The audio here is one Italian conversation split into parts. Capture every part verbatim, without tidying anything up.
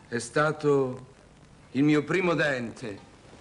È stato il mio primo dente.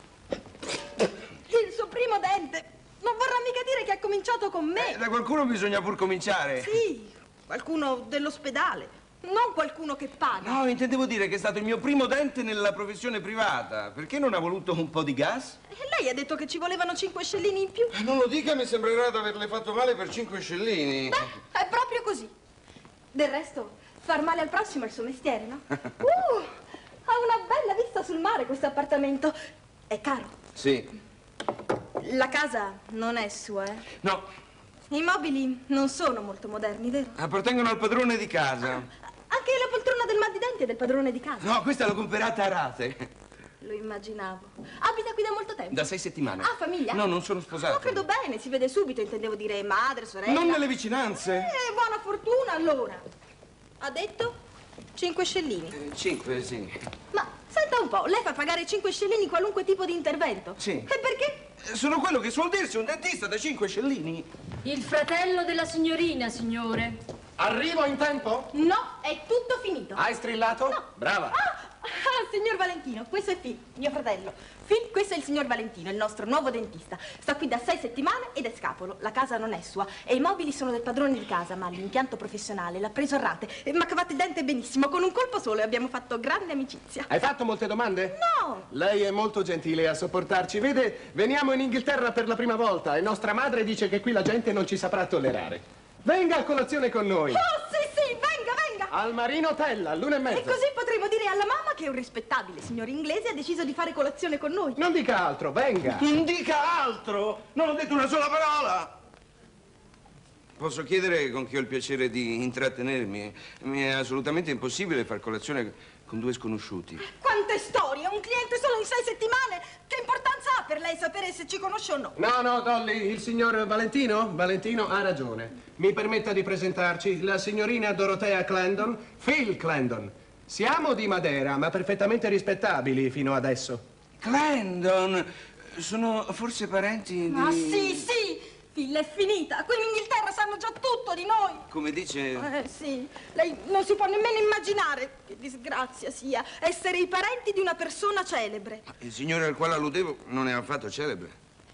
Il suo primo dente? Non vorrà mica dire che ha cominciato con me. Eh, da qualcuno bisogna pur cominciare. Sì, qualcuno dell'ospedale. Non qualcuno che paga. No, intendevo dire che è stato il mio primo dente nella professione privata. Perché non ha voluto un po' di gas? E lei ha detto che ci volevano cinque scellini in più. Eh, non lo dica, mi sembrerà di averle fatto male per cinque scellini. Beh, è proprio così. Del resto, far male al prossimo è il suo mestiere, no? uh, ha una bella vista sul mare questo appartamento. È caro? Sì. La casa non è sua, eh? No. I mobili non sono molto moderni, vero? Appartengono al padrone di casa. Anche la poltrona del mal di denti è del padrone di casa. No, questa l'ho comprata a rate. Lo immaginavo. Abita qui da molto tempo? Da sei settimane. Ah, famiglia? No, non sono sposato. No, credo bene, si vede subito, intendevo dire madre, sorella. Non nelle vicinanze. Eh, buona fortuna allora. Ha detto cinque scellini. Eh, cinque, sì. Ma senta un po', lei fa pagare cinque scellini qualunque tipo di intervento? Sì. E perché? Eh, Sono quello che suol dirsi un dentista da cinque scellini. Il fratello della signorina, signore. Arrivo in tempo? No, è tutto finito. Hai strillato? No. Brava. Ah, ah, signor Valentino, questo è Phil, mio fratello. Phil, questo è il signor Valentino, il nostro nuovo dentista. Sta qui da sei settimane ed è scapolo. La casa non è sua e i mobili sono del padrone di casa, ma l'impianto professionale l'ha preso a rate. E m'ha cavato il dente benissimo, con un colpo solo, e abbiamo fatto grande amicizia. Hai fatto molte domande? No! Lei è molto gentile a sopportarci. Vede, veniamo in Inghilterra per la prima volta e nostra madre dice che qui la gente non ci saprà tollerare. Venga a colazione con noi. Oh, sì, sì, venga, venga! Al Marino Hotel, all'una e mezza. E così potremo dire alla mamma che un rispettabile signore inglese ha deciso di fare colazione con noi. Non dica altro, venga. Non dica altro! Non ho detto una sola parola! Posso chiedere con chi ho il piacere di intrattenermi? Mi è assolutamente impossibile far colazione con due sconosciuti. Quante storie! Un cliente solo in sei settimane! Che importanza ha per lei sapere se ci conosce o no? No, no, Dolly, il signor Valentino? Valentino ha ragione. Mi permetta di presentarci la signorina Dorothea Clandon, Phil Clandon. Siamo di Madera, ma perfettamente rispettabili fino adesso. Clandon! Sono forse parenti di... Ah, sì, sì! Phil, è finita! Qui in Inghilterra sanno già tutto di noi! Come dice... Eh, sì. Lei non si può nemmeno immaginare che disgrazia sia essere i parenti di una persona celebre. Il signore al quale alludevo non è affatto celebre.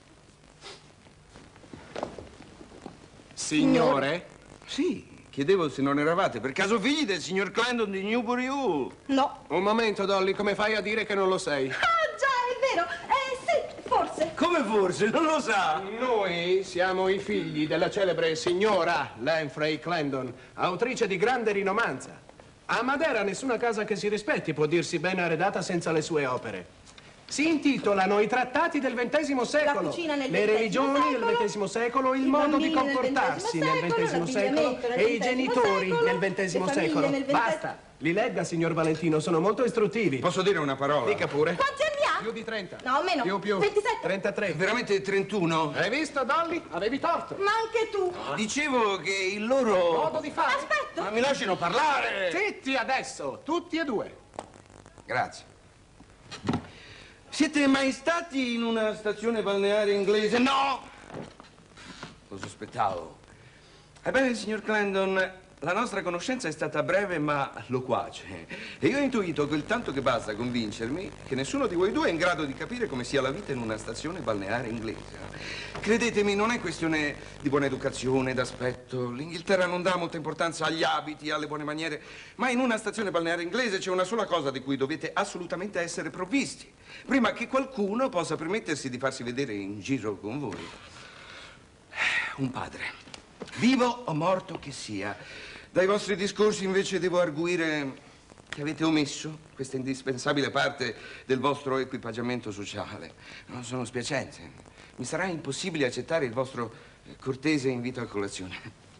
Signore? Sì, chiedevo se non eravate per caso figli del signor Clandon di Newbury Hall. No. Un momento, Dolly, come fai a dire che non lo sei? Ah, già, è vero! Eh, sì, forse. Come forse? Non lo sa? Noi siamo i figli della celebre signora Lanfray Clandon, autrice di grande rinomanza. A Madera nessuna casa che si rispetti può dirsi ben arredata senza le sue opere. Si intitolano I trattati del ventesimo secolo, La cucina nel le ventesimo religioni secolo, nel ventesimo secolo, il i modo di bambini nel comportarsi nel ventesimo secolo l'abbigliamento nel e i ventesimo genitori secolo, nel ventesimo le famiglie secolo. nel ventesimo Basta, li legga, signor Valentino, sono molto istruttivi. Posso dire una parola? Dica pure. Quanti anni ha? Più di trenta. No, meno. Più, più. ventisette. trentatré. Veramente trentuno? Hai visto, Dolly? Avevi torto. Ma anche tu. Dicevo che il loro... Modo di fare. Aspetta. Ma mi lasciano parlare! Zitti adesso, tutti e due. Grazie. Siete mai stati in una stazione balneare inglese? No! Lo sospettavo. Ebbene, signor Clandon, la nostra conoscenza è stata breve ma loquace. E io ho intuito quel tanto che basta a convincermi che nessuno di voi due è in grado di capire come sia la vita in una stazione balneare inglese. Credetemi, non è questione di buona educazione, d'aspetto. L'Inghilterra non dà molta importanza agli abiti, alle buone maniere, ma in una stazione balneare inglese c'è una sola cosa di cui dovete assolutamente essere provvisti, prima che qualcuno possa permettersi di farsi vedere in giro con voi. Un padre, vivo o morto che sia. Dai vostri discorsi invece devo arguire che avete omesso questa indispensabile parte del vostro equipaggiamento sociale. Non sono spiacente. Mi sarà impossibile accettare il vostro cortese invito a colazione.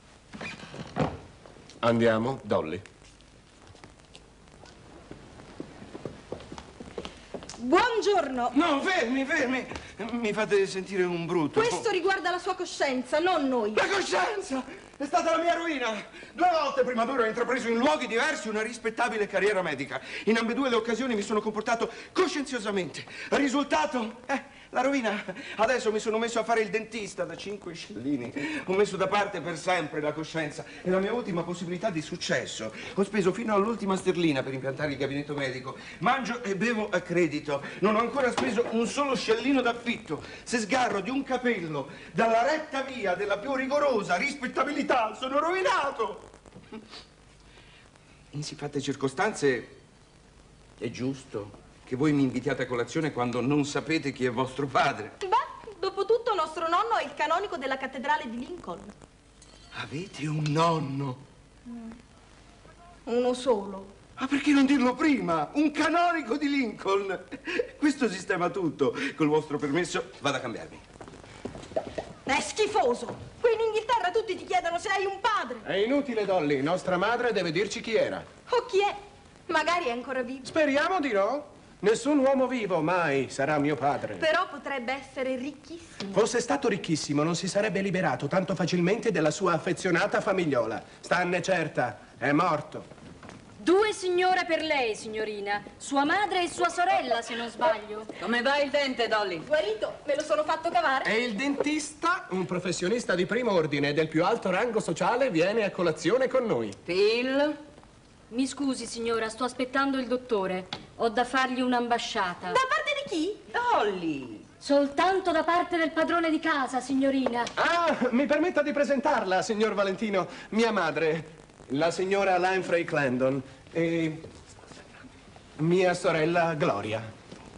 Andiamo, Dolly. Buongiorno. No, fermi, fermi. Mi fate sentire un brutto. Questo riguarda la sua coscienza, non noi. La coscienza! È stata la mia ruina. Due volte prima d'ora ho intrapreso in luoghi diversi una rispettabile carriera medica. In ambedue le occasioni mi sono comportato coscienziosamente. Il risultato? Eh, La rovina. Adesso mi sono messo a fare il dentista da cinque scellini. Ho messo da parte per sempre la coscienza. È la mia ultima possibilità di successo. Ho speso fino all'ultima sterlina per impiantare il gabinetto medico. Mangio e bevo a credito. Non ho ancora speso un solo scellino d'affitto. Se sgarro di un capello dalla retta via della più rigorosa rispettabilità, sono rovinato. In siffatte circostanze è giusto che voi mi invitiate a colazione quando non sapete chi è vostro padre. Beh, dopo tutto nostro nonno è il canonico della cattedrale di Lincoln. Avete un nonno? Mm. Uno solo. Ma perché non dirlo prima? Un canonico di Lincoln. Questo sistema tutto. Col vostro permesso vado a cambiarmi. È schifoso. Qui in Inghilterra tutti ti chiedono se hai un padre. È inutile, Dolly. Nostra madre deve dirci chi era. O chi è? Magari è ancora vivo. Speriamo di no. Nessun uomo vivo mai sarà mio padre. Però potrebbe essere ricchissimo. Fosse stato ricchissimo, non si sarebbe liberato tanto facilmente della sua affezionata famigliola. Stanne certa, è morto. Due signore per lei, signorina. Sua madre e sua sorella, se non sbaglio. Come va il dente, Dolly? Guarito, me lo sono fatto cavare. E il dentista, un professionista di primo ordine del più alto rango sociale, viene a colazione con noi. Phil? Mi scusi, signora, sto aspettando il dottore. Ho da fargli un'ambasciata. Da parte di chi? Dolly! Soltanto da parte del padrone di casa, signorina. Ah, mi permetta di presentarla, signor Valentino. Mia madre, la signora Lanfrey Clandon, e mia sorella Gloria.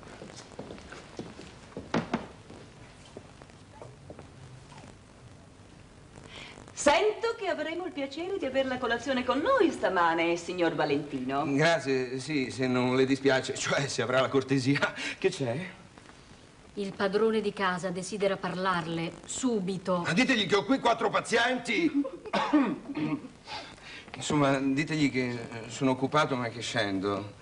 Sento che avremo il piacere di averla a colazione con noi stamane, signor Valentino. Grazie, sì, se non le dispiace, cioè se avrà la cortesia. Che c'è? Il padrone di casa desidera parlarle subito. Ma ditegli che ho qui quattro pazienti. Insomma, ditegli che sono occupato ma che scendo.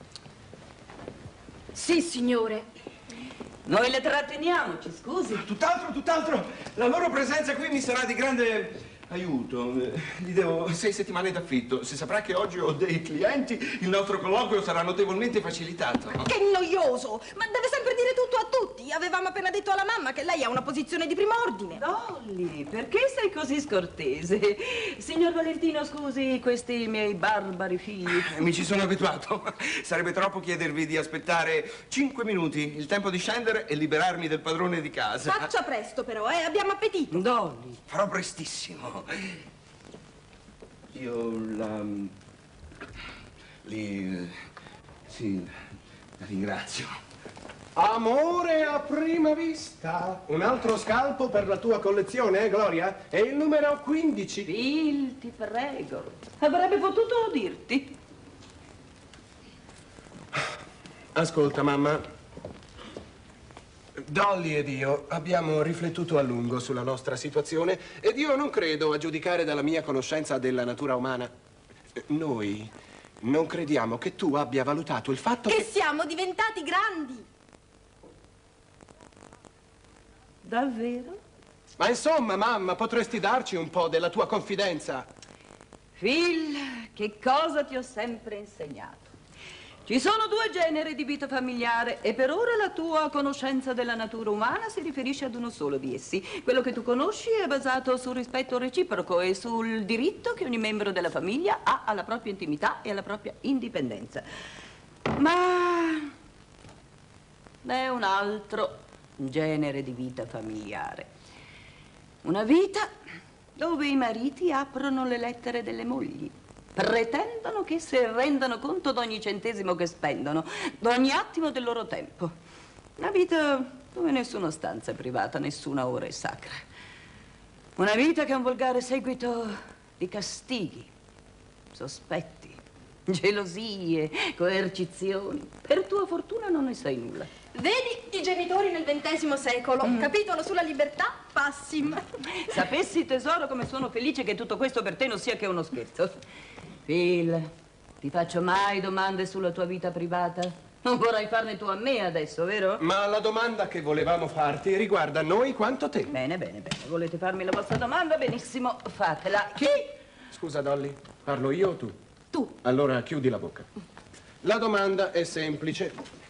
Sì, signore. Noi le tratteniamo, ci scusi. Tutt'altro, tutt'altro. La loro presenza qui mi sarà di grande aiuto. Gli devo sei settimane d'affitto. Se saprà che oggi ho dei clienti, il nostro colloquio sarà notevolmente facilitato. Che noioso! Ma deve sempre dire tutto a tutti. Avevamo appena detto alla mamma che lei ha una posizione di primo ordine. Dolly, perché sei così scortese? Signor Valentino, scusi, questi miei barbari figli. Mi ci sono abituato. Sarebbe troppo chiedervi di aspettare cinque minuti, il tempo di scendere e liberarmi del padrone di casa. Faccia presto però, eh, abbiamo appetito. Dolly. Farò prestissimo. Io la... li... sì, la ringrazio. Amore a prima vista. Un altro scalpo per la tua collezione, eh, Gloria? È il numero quindici. Phil, ti prego. Avrebbe potuto dirti. Ascolta, mamma. Dolly ed io abbiamo riflettuto a lungo sulla nostra situazione ed io non credo, a giudicare dalla mia conoscenza della natura umana, noi non crediamo che tu abbia valutato il fatto che... Che siamo diventati grandi. Davvero? Ma insomma, mamma, potresti darci un po' della tua confidenza? Phil, che cosa ti ho sempre insegnato? Ci sono due generi di vita familiare e per ora la tua conoscenza della natura umana si riferisce ad uno solo di essi. Quello che tu conosci è basato sul rispetto reciproco e sul diritto che ogni membro della famiglia ha alla propria intimità e alla propria indipendenza. Ma è un altro genere di vita familiare. Una vita dove i mariti aprono le lettere delle mogli. Pretendono che si rendano conto di ogni centesimo che spendono, di ogni attimo del loro tempo. Una vita dove nessuna stanza è privata, nessuna ora è sacra. Una vita che è un volgare seguito di castighi, sospetti, gelosie, coercizioni. Per tua fortuna non ne sai nulla. Vedi i genitori nel ventesimo secolo. Mm. Capitolo sulla libertà, passim. Sapessi, tesoro, come sono felice che tutto questo per te non sia che uno scherzo. Phil, ti faccio mai domande sulla tua vita privata? Non vorrai farne tu a me adesso, vero? Ma la domanda che volevamo farti riguarda noi quanto te. Bene, bene, bene. Volete farmi la vostra domanda? Benissimo, fatela. Chi? Scusa, Dolly, parlo io o tu? Tu. Allora chiudi la bocca. La domanda è semplice.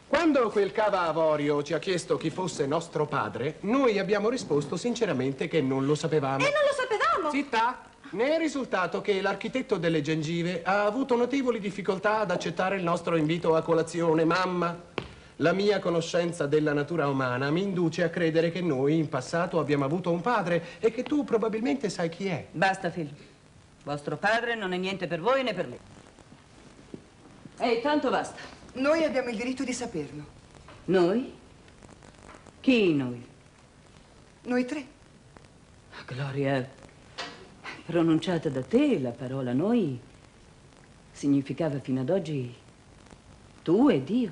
Quando quel cava Avorio ci ha chiesto chi fosse nostro padre, noi abbiamo risposto sinceramente che non lo sapevamo. E non lo sapevamo! Zitta! Ne è risultato che l'architetto delle gengive ha avuto notevoli difficoltà ad accettare il nostro invito a colazione. Mamma, la mia conoscenza della natura umana mi induce a credere che noi in passato abbiamo avuto un padre e che tu probabilmente sai chi è. Basta, Phil. Vostro padre non è niente per voi né per me. Ehi, tanto basta. Noi abbiamo il diritto di saperlo. Noi? Chi noi? Noi tre. Gloria, pronunciata da te la parola noi significava fino ad oggi tu e Dio.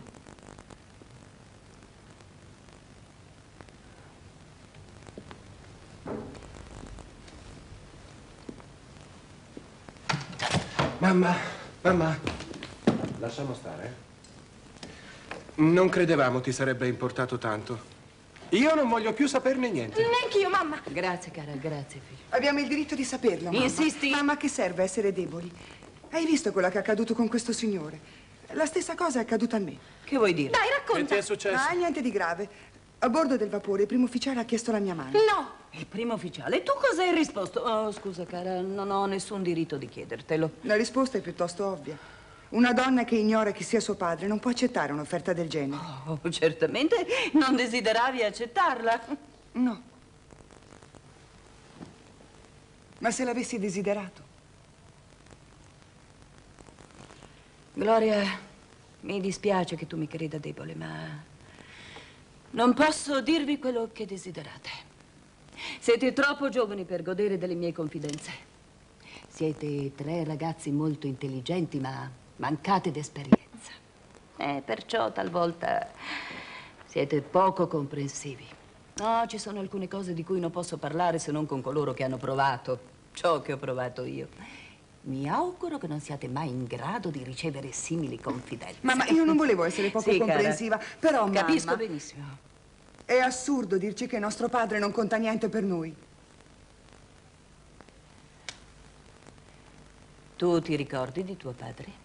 Mamma, mamma, lasciamo stare. Non credevamo ti sarebbe importato tanto. Io non voglio più saperne niente. Neanch'io, mamma. Grazie, cara, grazie, figlio. Abbiamo il diritto di saperlo, mamma. Insisti? Mamma, a che serve essere deboli? Hai visto quello che è accaduto con questo signore? La stessa cosa è accaduta a me. Che vuoi dire? Dai, Che racconta. ti è successo? Ah, niente di grave. A bordo del vapore il primo ufficiale ha chiesto la mia mano. No. Il primo ufficiale. E tu cosa hai risposto? Oh, scusa, cara, non ho nessun diritto di chiedertelo. La risposta è piuttosto ovvia. Una donna che ignora chi sia suo padre non può accettare un'offerta del genere. Oh, certamente non desideravi accettarla. No. Ma se l'avessi desiderato? Gloria, mi dispiace che tu mi creda debole, ma non posso dirvi quello che desiderate. Siete troppo giovani per godere delle mie confidenze. Siete tre ragazzi molto intelligenti, ma mancate d'esperienza. E perciò talvolta siete poco comprensivi. No, ci sono alcune cose di cui non posso parlare se non con coloro che hanno provato ciò che ho provato io. Mi auguro che non siate mai in grado di ricevere simili confidenze. Mamma, io non volevo essere poco Sì, cara. comprensiva, però mamma, Capisco benissimo. è assurdo dirci che nostro padre non conta niente per noi. Tu ti ricordi di tuo padre?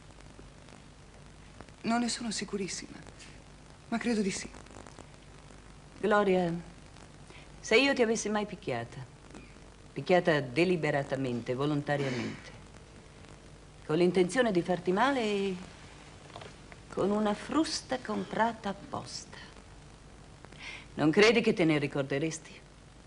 Non ne sono sicurissima, ma credo di sì. Gloria, se io ti avessi mai picchiata, picchiata deliberatamente, volontariamente, con l'intenzione di farti male e con una frusta comprata apposta, non credi che te ne ricorderesti?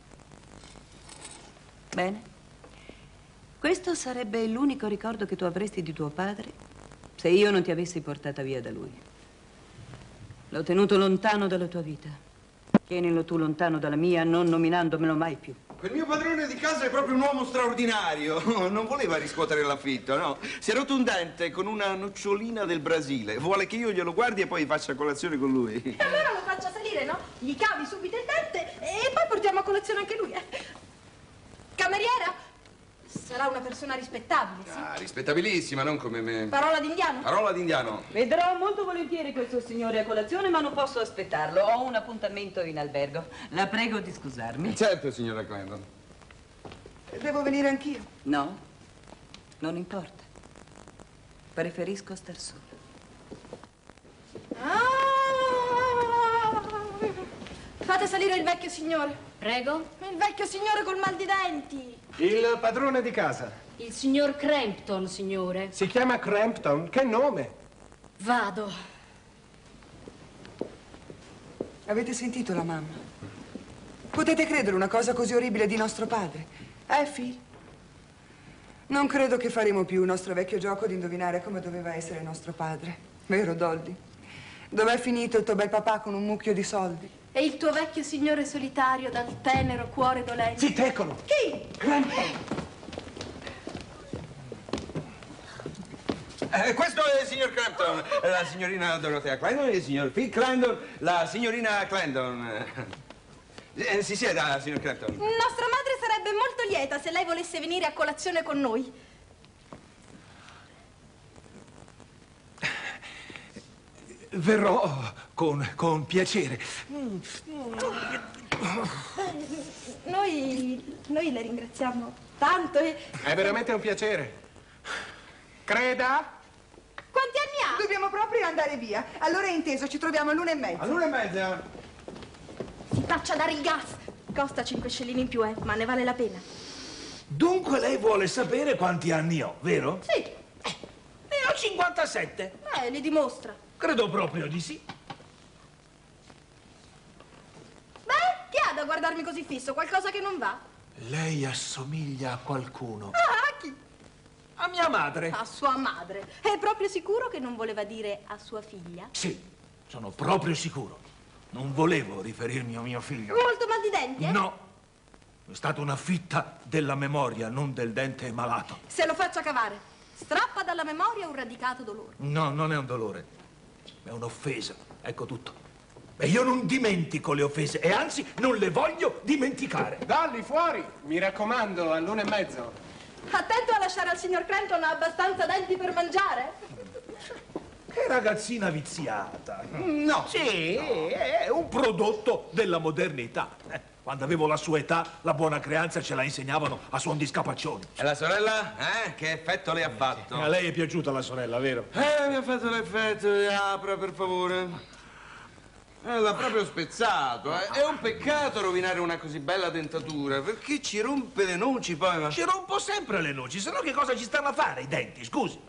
Bene. Questo sarebbe l'unico ricordo che tu avresti di tuo padre se io non ti avessi portata via da lui. L'ho tenuto lontano dalla tua vita. Tienilo tu lontano dalla mia, non nominandomelo mai più. Quel mio padrone di casa è proprio un uomo straordinario. Non voleva riscuotere l'affitto, no? Si è rotto un dente con una nocciolina del Brasile. Vuole che io glielo guardi e poi faccia colazione con lui. E allora lo faccia salire, no? Gli cavi subito il dente e poi portiamo a colazione anche lui, eh. Cameriera? Sarà una persona rispettabile, sì? Ah, rispettabilissima, non come me. Parola d'indiano? Parola d'indiano. Vedrò molto volentieri questo signore a colazione, ma non posso aspettarlo. Ho un appuntamento in albergo. La prego di scusarmi. Certo, signora Clandon. Devo venire anch'io. No, non importa. Preferisco star sola. Ah! Fate salire il vecchio signore. Prego? Il vecchio signore col mal di denti. Il padrone di casa. Il signor Crampton, signore. Si chiama Crampton. Che nome? Vado. Avete sentito la mamma? Potete credere una cosa così orribile di nostro padre? Eh, Phil? Non credo che faremo più il nostro vecchio gioco di indovinare come doveva essere nostro padre. Vero, Dolly? Dov'è finito il tuo bel papà con un mucchio di soldi? E il tuo vecchio signore solitario dal tenero cuore dolente. Zitta, eccolo. Chi? Crampton. Eh, questo è il signor Crampton, la signorina Dorothea Clandon e il signor Phil Clandon, la signorina Clandon. Eh, si sieda, signor Crampton. Nostra madre sarebbe molto lieta se lei volesse venire a colazione con noi. Verrò con, con piacere. Noi, noi le ringraziamo tanto e... È veramente un piacere. Creda? Quanti anni ha? Dobbiamo proprio andare via. Allora è inteso, ci troviamo all'una e mezza. All'una e mezza? Si faccia dare il gas. Costa cinque scellini in più, eh, ma ne vale la pena. Dunque lei vuole sapere quanti anni ho, vero? Sì. Ne ho cinquantasette. Eh, li dimostra. Credo proprio di sì. Beh, chi ha da guardarmi così fisso? Qualcosa che non va? Lei assomiglia a qualcuno. Ah, a chi? A mia madre. A sua madre. È proprio sicuro che non voleva dire a sua figlia? Sì, sono proprio sicuro. Non volevo riferirmi a mio figlio. Molto mal di denti, eh? No. È stata una fitta della memoria, non del dente malato. Se lo faccia cavare. Strappa dalla memoria un radicato dolore. No, non è un dolore. È un'offesa. Ecco tutto. E io non dimentico le offese, e anzi non le voglio dimenticare. Dalli, fuori! Mi raccomando, all'una e mezzo. Attento a lasciare al signor Clanton abbastanza denti per mangiare. Che ragazzina viziata. No. Sì, è un prodotto della modernità. Eh, Quando avevo la sua età, la buona creanza ce la insegnavano a suon di scapaccioni. E la sorella? Eh? Che effetto le ha fatto? A lei è piaciuta la sorella, vero? Eh, mi ha fatto l'effetto. Apra, per favore. Eh, l'ha proprio spezzato. Eh. È un peccato rovinare una così bella dentatura, perché ci rompe le noci poi. Ma... Ci rompo sempre le noci, se no che cosa ci stanno a fare i denti, scusi?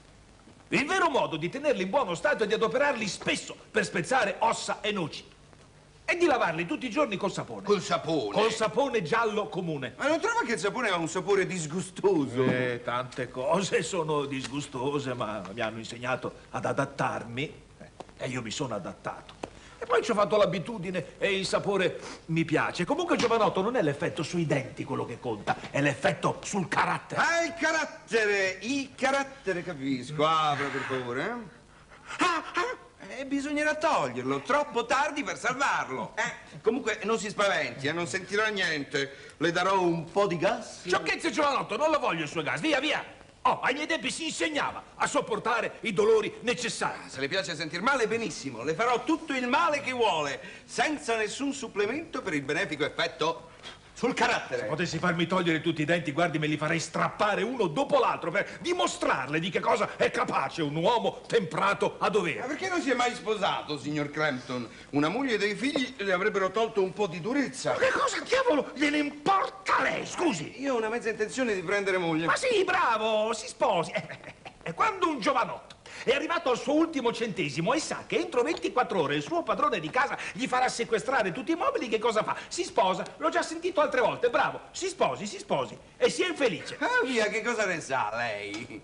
Il vero modo di tenerli in buono stato è di adoperarli spesso per spezzare ossa e noci. E di lavarli tutti i giorni col sapone. Col sapone? Col sapone giallo comune. Ma non trova che il sapone ha un sapore disgustoso? Eh, tante cose sono disgustose, ma mi hanno insegnato ad adattarmi eh, e io mi sono adattato. E poi ci ho fatto l'abitudine e il sapore mi piace. Comunque, giovanotto, non è l'effetto sui denti quello che conta, è l'effetto sul carattere. Ah, il carattere, il carattere, capisco. Apra, per favore. Eh? Ah, ah. E bisognerà toglierlo, troppo tardi per salvarlo. Eh? Comunque non si spaventi, eh? Non sentirà niente. Le darò un po' di gas. Sciocchezze, giovanotto, non lo voglio il suo gas, via, via. Oh, ai miei tempi si insegnava a sopportare i dolori necessari. Se le piace sentir male, benissimo. Le farò tutto il male che vuole, senza nessun supplemento per il benefico effetto sul carattere. Se potessi farmi togliere tutti i denti, guardi, me li farei strappare uno dopo l'altro per dimostrarle di che cosa è capace un uomo temprato a dovere. Ma perché non si è mai sposato, signor Crampton? Una moglie e dei figli le avrebbero tolto un po' di durezza. Ma che cosa diavolo gliene importa a lei, scusi? Io ho una mezza intenzione di prendere moglie. Ma sì, bravo, si sposi. E quando un giovanotto è arrivato al suo ultimo centesimo e sa che entro ventiquattro ore il suo padrone di casa gli farà sequestrare tutti i mobili, che cosa fa? Si sposa, l'ho già sentito altre volte, bravo, si sposi, si sposi e sia infelice. Ah, via, che cosa ne sa lei?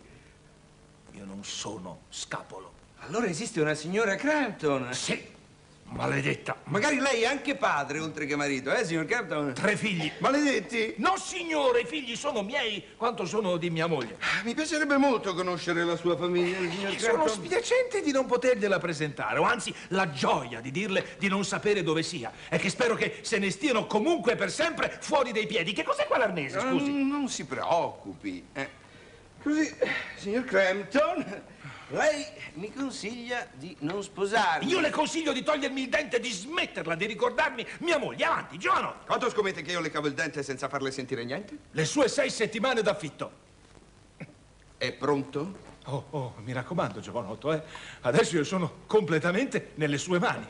Io non sono scapolo. Allora esiste una signora Crampton? Sì, maledetta. Magari lei è anche padre, oltre che marito, eh, signor Crampton? Tre figli. Maledetti? No, signore, i figli sono miei quanto sono di mia moglie. Mi piacerebbe molto conoscere la sua famiglia, signor Sono Crampton. spiacente di non potergliela presentare, o anzi la gioia di dirle di non sapere dove sia e che spero che se ne stiano comunque per sempre fuori dai piedi. Che cos'è quell'arnese, scusi? Non, non si preoccupi. Eh. Così, signor Crampton, lei mi consiglia di non sposarmi. Io le consiglio di togliermi il dente e di smetterla di ricordarmi mia moglie. Avanti, giovanotto. Quanto scommette che io le cavo il dente senza farle sentire niente? Le sue sei settimane d'affitto. È pronto? Oh, oh, mi raccomando, giovanotto, eh. Adesso io sono completamente nelle sue mani.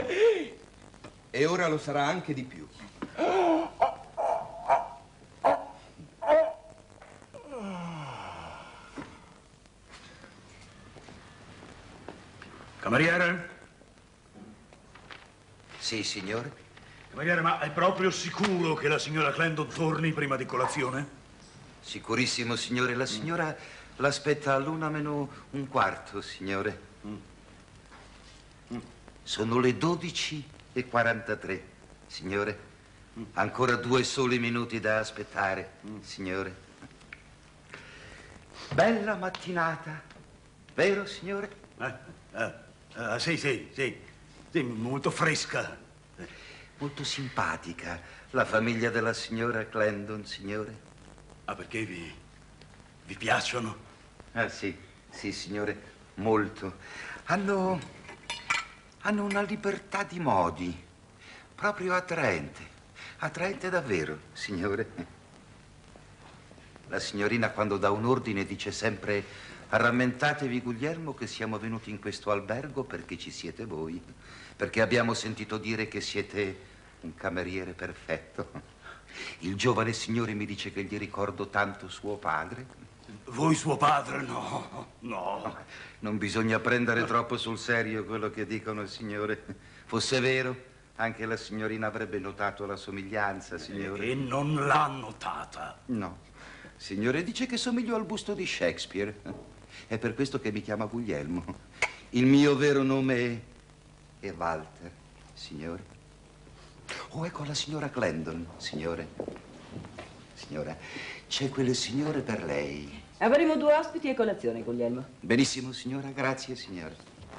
E ora lo sarà anche di più. Cameriere? Sì, signore? Cameriere, ma è proprio sicuro che la signora Clandon torni prima di colazione? Sicurissimo, signore. La signora mm. l'aspetta all'una meno un quarto, signore. Mm. Mm. Sono le dodici e quarantatré, signore. Mm. Ancora due soli minuti da aspettare, mm. signore. Bella mattinata, vero, signore? Eh, eh. Uh, sì, sì, sì, sì, molto fresca. Molto simpatica, la famiglia della signora Clandon, signore. Ah, perché vi, vi piacciono? Ah, sì, sì, signore, molto. Hanno, hanno una libertà di modi, proprio attraente, attraente davvero, signore. La signorina, quando dà un ordine, dice sempre Rammentatevi, Guglielmo, che siamo venuti in questo albergo perché ci siete voi, perché abbiamo sentito dire che siete un cameriere perfetto. Il giovane signore mi dice che gli ricordo tanto suo padre. Voi suo padre? No, no. Non bisogna prendere troppo sul serio quello che dicono, signore. Fosse vero, anche la signorina avrebbe notato la somiglianza, signore. E non l'ha notata? No. Signore, dice che somiglio al busto di Shakespeare. È per questo che mi chiama Guglielmo. Il mio vero nome è Walter, signore. Oh, ecco la signora Glendon, signore. Signora, c'è quel signore per lei. Avremo due ospiti e colazione, Guglielmo. Benissimo, signora. Grazie, signore.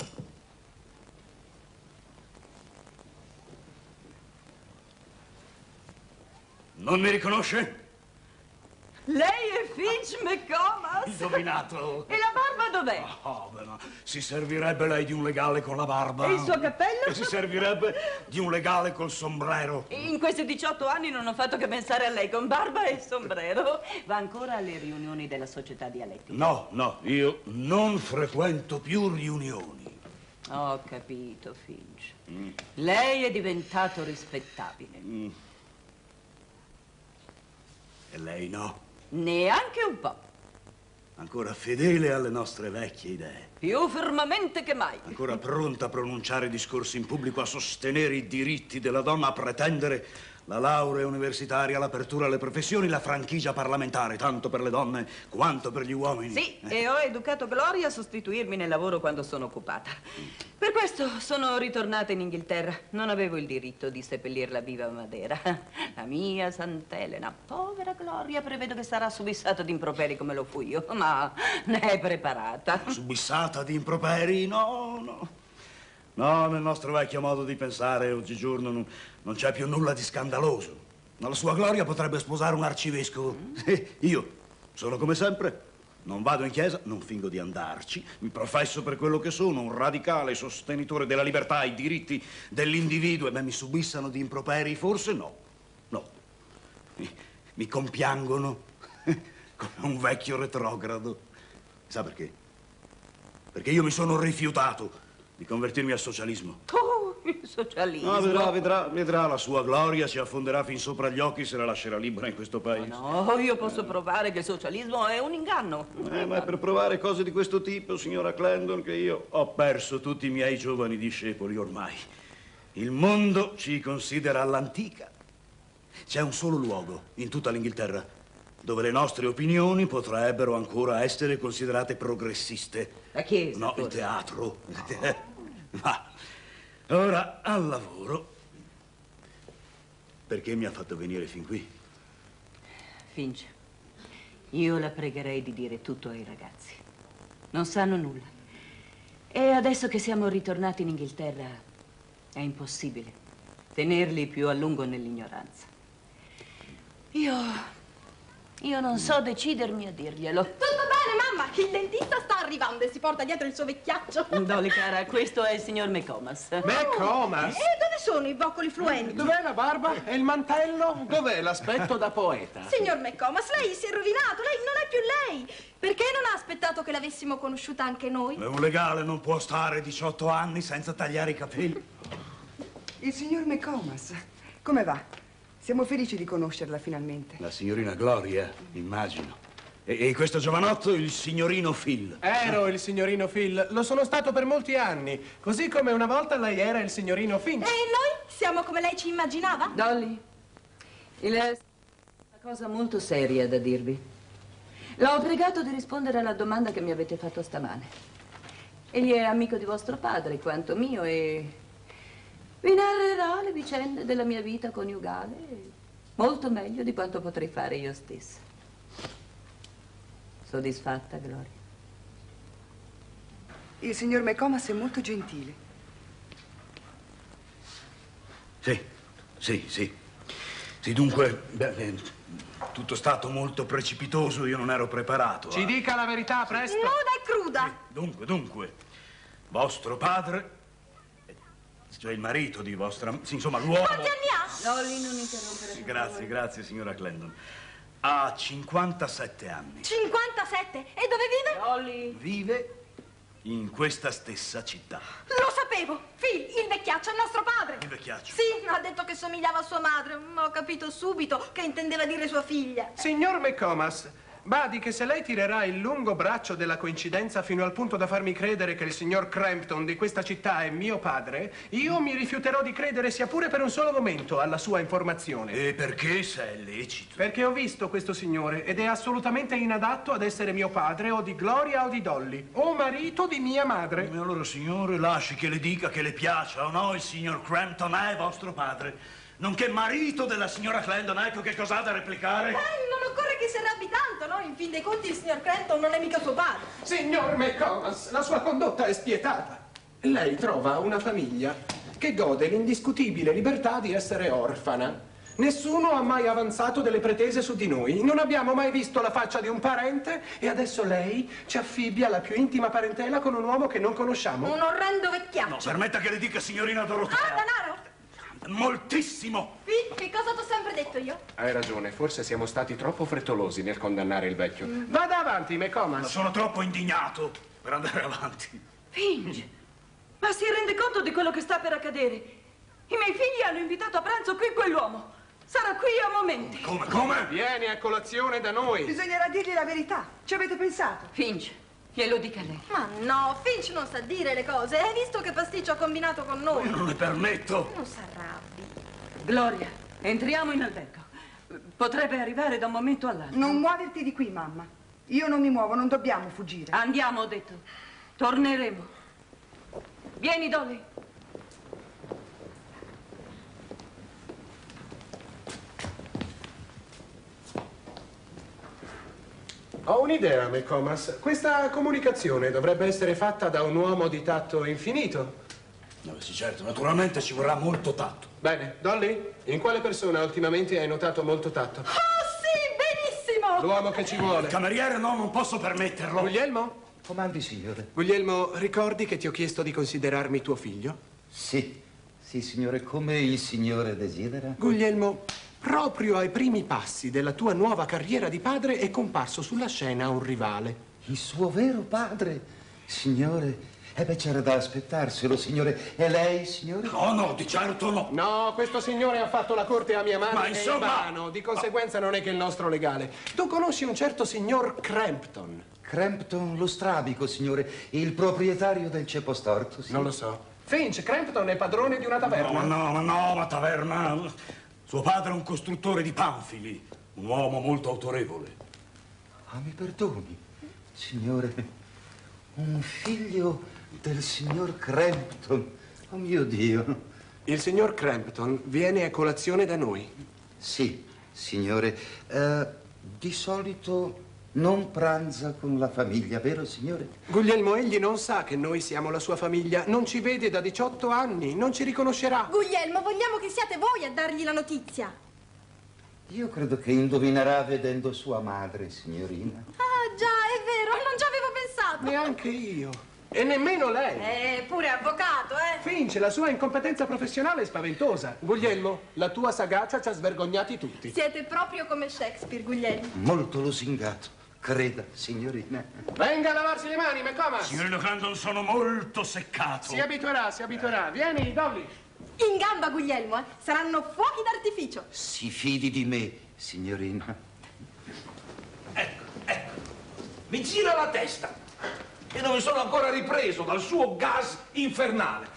Non mi riconosce? Lei è Finch McComas? Indovinato. E la barba dov'è? Oh, beh, ma si servirebbe lei di un legale con la barba? E il suo cappello? E si servirebbe di un legale col sombrero? In questi diciotto anni non ho fatto che pensare a lei con barba e sombrero. Va ancora alle riunioni della società dialettica? No, no, io non frequento più riunioni. Ho capito, Finch. Mm. Lei è diventato rispettabile. Mm. E lei no? Neanche un po'. Ancora fedele alle nostre vecchie idee. Più fermamente che mai. Ancora pronta a pronunciare discorsi in pubblico, a sostenere i diritti della donna, a pretendere la laurea universitaria, l'apertura alle professioni, la franchigia parlamentare, tanto per le donne quanto per gli uomini. Sì, eh. e ho educato Gloria a sostituirmi nel lavoro quando sono occupata. Per questo sono ritornata in Inghilterra. Non avevo il diritto di seppellirla viva a Madera. La mia Sant'Elena, povera Gloria, prevedo che sarà subissata di improperi come lo fui io, ma ne è preparata. Subissata di improperi? No, no. No, nel nostro vecchio modo di pensare, oggigiorno non, non c'è più nulla di scandaloso. Ma la sua Gloria potrebbe sposare un arcivescovo. Mm. Io sono come sempre, non vado in chiesa, non fingo di andarci, mi professo per quello che sono, un radicale sostenitore della libertà e i diritti dell'individuo. E beh, mi subissano di improperi? Forse no. No. Mi, mi compiangono come un vecchio retrogrado. Sa perché? Perché io mi sono rifiutato di convertirmi al socialismo. Oh, il socialismo. No, vedrà, vedrà, vedrà, la sua gloria si affonderà fin sopra gli occhi se la lascerà libera in questo paese. No, no, io posso provare che il socialismo è un inganno. Eh, ma è per provare cose di questo tipo, signora Glendon, che io ho perso tutti i miei giovani discepoli ormai. Il mondo ci considera all'antica. C'è un solo luogo in tutta l'Inghilterra dove le nostre opinioni potrebbero ancora essere considerate progressiste. La chiesa? No, il teatro. Ma ora al lavoro. Perché mi ha fatto venire fin qui? Finch, io la pregherei di dire tutto ai ragazzi. Non sanno nulla. E adesso che siamo ritornati in Inghilterra è impossibile tenerli più a lungo nell'ignoranza. Io... Io non so decidermi a dirglielo. Tutto bene, mamma? Il dentista sta arrivando e si porta dietro il suo vecchiaccio. Dolly, cara, questo è il signor McComas. McComas? E dove sono i boccoli fluenti? Dov'è la barba? E il mantello? Dov'è l'aspetto da poeta? Signor McComas, lei si è rovinato, lei non è più lei. Perché non ha aspettato che l'avessimo conosciuta anche noi? Un legale non può stare diciotto anni senza tagliare i capelli. Il signor McComas, come va? Siamo felici di conoscerla finalmente. La signorina Gloria, immagino. E, e questo giovanotto, il signorino Phil. Ero il signorino Phil, lo sono stato per molti anni, così come una volta lei era il signorino Finch. E noi siamo come lei ci immaginava? Dolly, il... una cosa molto seria da dirvi. L'ho pregato di rispondere alla domanda che mi avete fatto stamane. Egli è amico di vostro padre, quanto mio, e... vi narrerò le vicende della mia vita coniugale molto meglio di quanto potrei fare io stessa. Soddisfatta, Gloria? Il signor McComas è molto gentile. Sì, sì, sì. Sì, dunque, beh, tutto è stato molto precipitoso, io non ero preparato. Ci a... dica la verità, presto. Nuda e cruda. Dunque, dunque, vostro padre... cioè il marito di vostra... insomma, l'uomo... Quanti anni ha? Dolly, non interrompere. Grazie, grazie, signora Glendon. Ha cinquantasette anni. cinquantasette? E dove vive? Dolly. Vive in questa stessa città. Lo sapevo! Phil, il vecchiaccio, è il nostro padre! Il vecchiaccio? Sì, ha detto che somigliava a sua madre, ma ho capito subito che intendeva dire sua figlia. Signor McComas, badi che se lei tirerà il lungo braccio della coincidenza fino al punto da farmi credere che il signor Crampton di questa città è mio padre, io mi rifiuterò di credere sia pure per un solo momento alla sua informazione. E perché, se è lecito? Perché ho visto questo signore ed è assolutamente inadatto ad essere mio padre o di Gloria o di Dolly, o marito di mia madre. E allora, signore, lasci che le dica che le piaccia o no, il signor Crampton è vostro padre, nonché marito della signora Clandon. Ecco che cosa ha da replicare. Eh, non occorre che si arrabbi tanto, no? In fin dei conti il signor Crampton non è mica suo padre. Signor McComas, la sua condotta è spietata. Lei trova una famiglia che gode l'indiscutibile libertà di essere orfana. Nessuno ha mai avanzato delle pretese su di noi. Non abbiamo mai visto la faccia di un parente e adesso lei ci affibbia la più intima parentela con un uomo che non conosciamo. Un orrendo vecchiaccio. No, permetta che le dica, signorina Dorotea. Ah, denaro! Moltissimo! Phil, che cosa t'ho sempre detto io? Hai ragione, forse siamo stati troppo frettolosi nel condannare il vecchio. Mm. Vada avanti, McComas. Ma sono troppo indignato per andare avanti. Finch, ma si rende conto di quello che sta per accadere? I miei figli hanno invitato a pranzo qui quell'uomo. Sarà qui a momenti. Come, come? Vieni a colazione da noi. Bisognerà dirgli la verità. Ci avete pensato? Finch, glielo dica lei. Ma no, Finch non sa dire le cose. Hai visto che pasticcio ha combinato con noi? Io non le permetto. Non s'arrabbi. Gloria, entriamo in albergo. Potrebbe arrivare da un momento all'altro. Non muoverti di qui, mamma. Io non mi muovo, non dobbiamo fuggire. Andiamo, ho detto. Torneremo. Vieni, Dolly. Ho un'idea, McComas. Questa comunicazione dovrebbe essere fatta da un uomo di tatto infinito. No, sì, certo, naturalmente ci vorrà molto tatto. Bene, Dolly, in quale persona ultimamente hai notato molto tatto? Oh, sì, benissimo! L'uomo che ci vuole. Cameriere, no, non posso permetterlo. Guglielmo? Comandi, signore. Guglielmo, ricordi che ti ho chiesto di considerarmi tuo figlio? Sì, sì, signore, come il signore desidera. Guglielmo, proprio ai primi passi della tua nuova carriera di padre è comparso sulla scena un rivale. Il suo vero padre, signore. Eh beh, c'era da aspettarselo, signore. E lei, signore? No, no, di certo no. No, questo signore ha fatto la corte a mia madre. Ma insomma... è vano, di conseguenza non è che il nostro legale. Tu conosci un certo signor Crampton? Crampton, lo strabico, signore, il proprietario del Ceppo Storto, sì. Non lo so. Finch, Crampton è padrone di una taverna. No, ma no, ma no, ma taverna. Suo padre è un costruttore di panfili, un uomo molto autorevole. Ah, mi perdoni, signore, un figlio del signor Crampton. Oh mio Dio. Il signor Crampton viene a colazione da noi. Sì, signore. Eh, di solito non pranza con la famiglia, vero, signore? Guglielmo, egli non sa che noi siamo la sua famiglia. Non ci vede da diciotto anni, non ci riconoscerà. Guglielmo, vogliamo che siate voi a dargli la notizia. Io credo che indovinerà vedendo sua madre, signorina. Ah, già, è vero, non ci avevo pensato. Neanche io. E nemmeno lei. Eh, pure avvocato, eh. Finch, la sua incompetenza professionale è spaventosa. Guglielmo, la tua sagacia ci ha svergognati tutti. Siete proprio come Shakespeare, Guglielmo. Molto lusingato, creda, signorina. Venga a lavarsi le mani, McComas. Signorino Clandon, sono molto seccato. Si abituerà, si abituerà. Vieni, Dolly. In gamba, Guglielmo, eh. Saranno fuochi d'artificio. Si fidi di me, signorina. Ecco, ecco. Mi gira la testa. E non mi sono ancora ripreso dal suo gas infernale.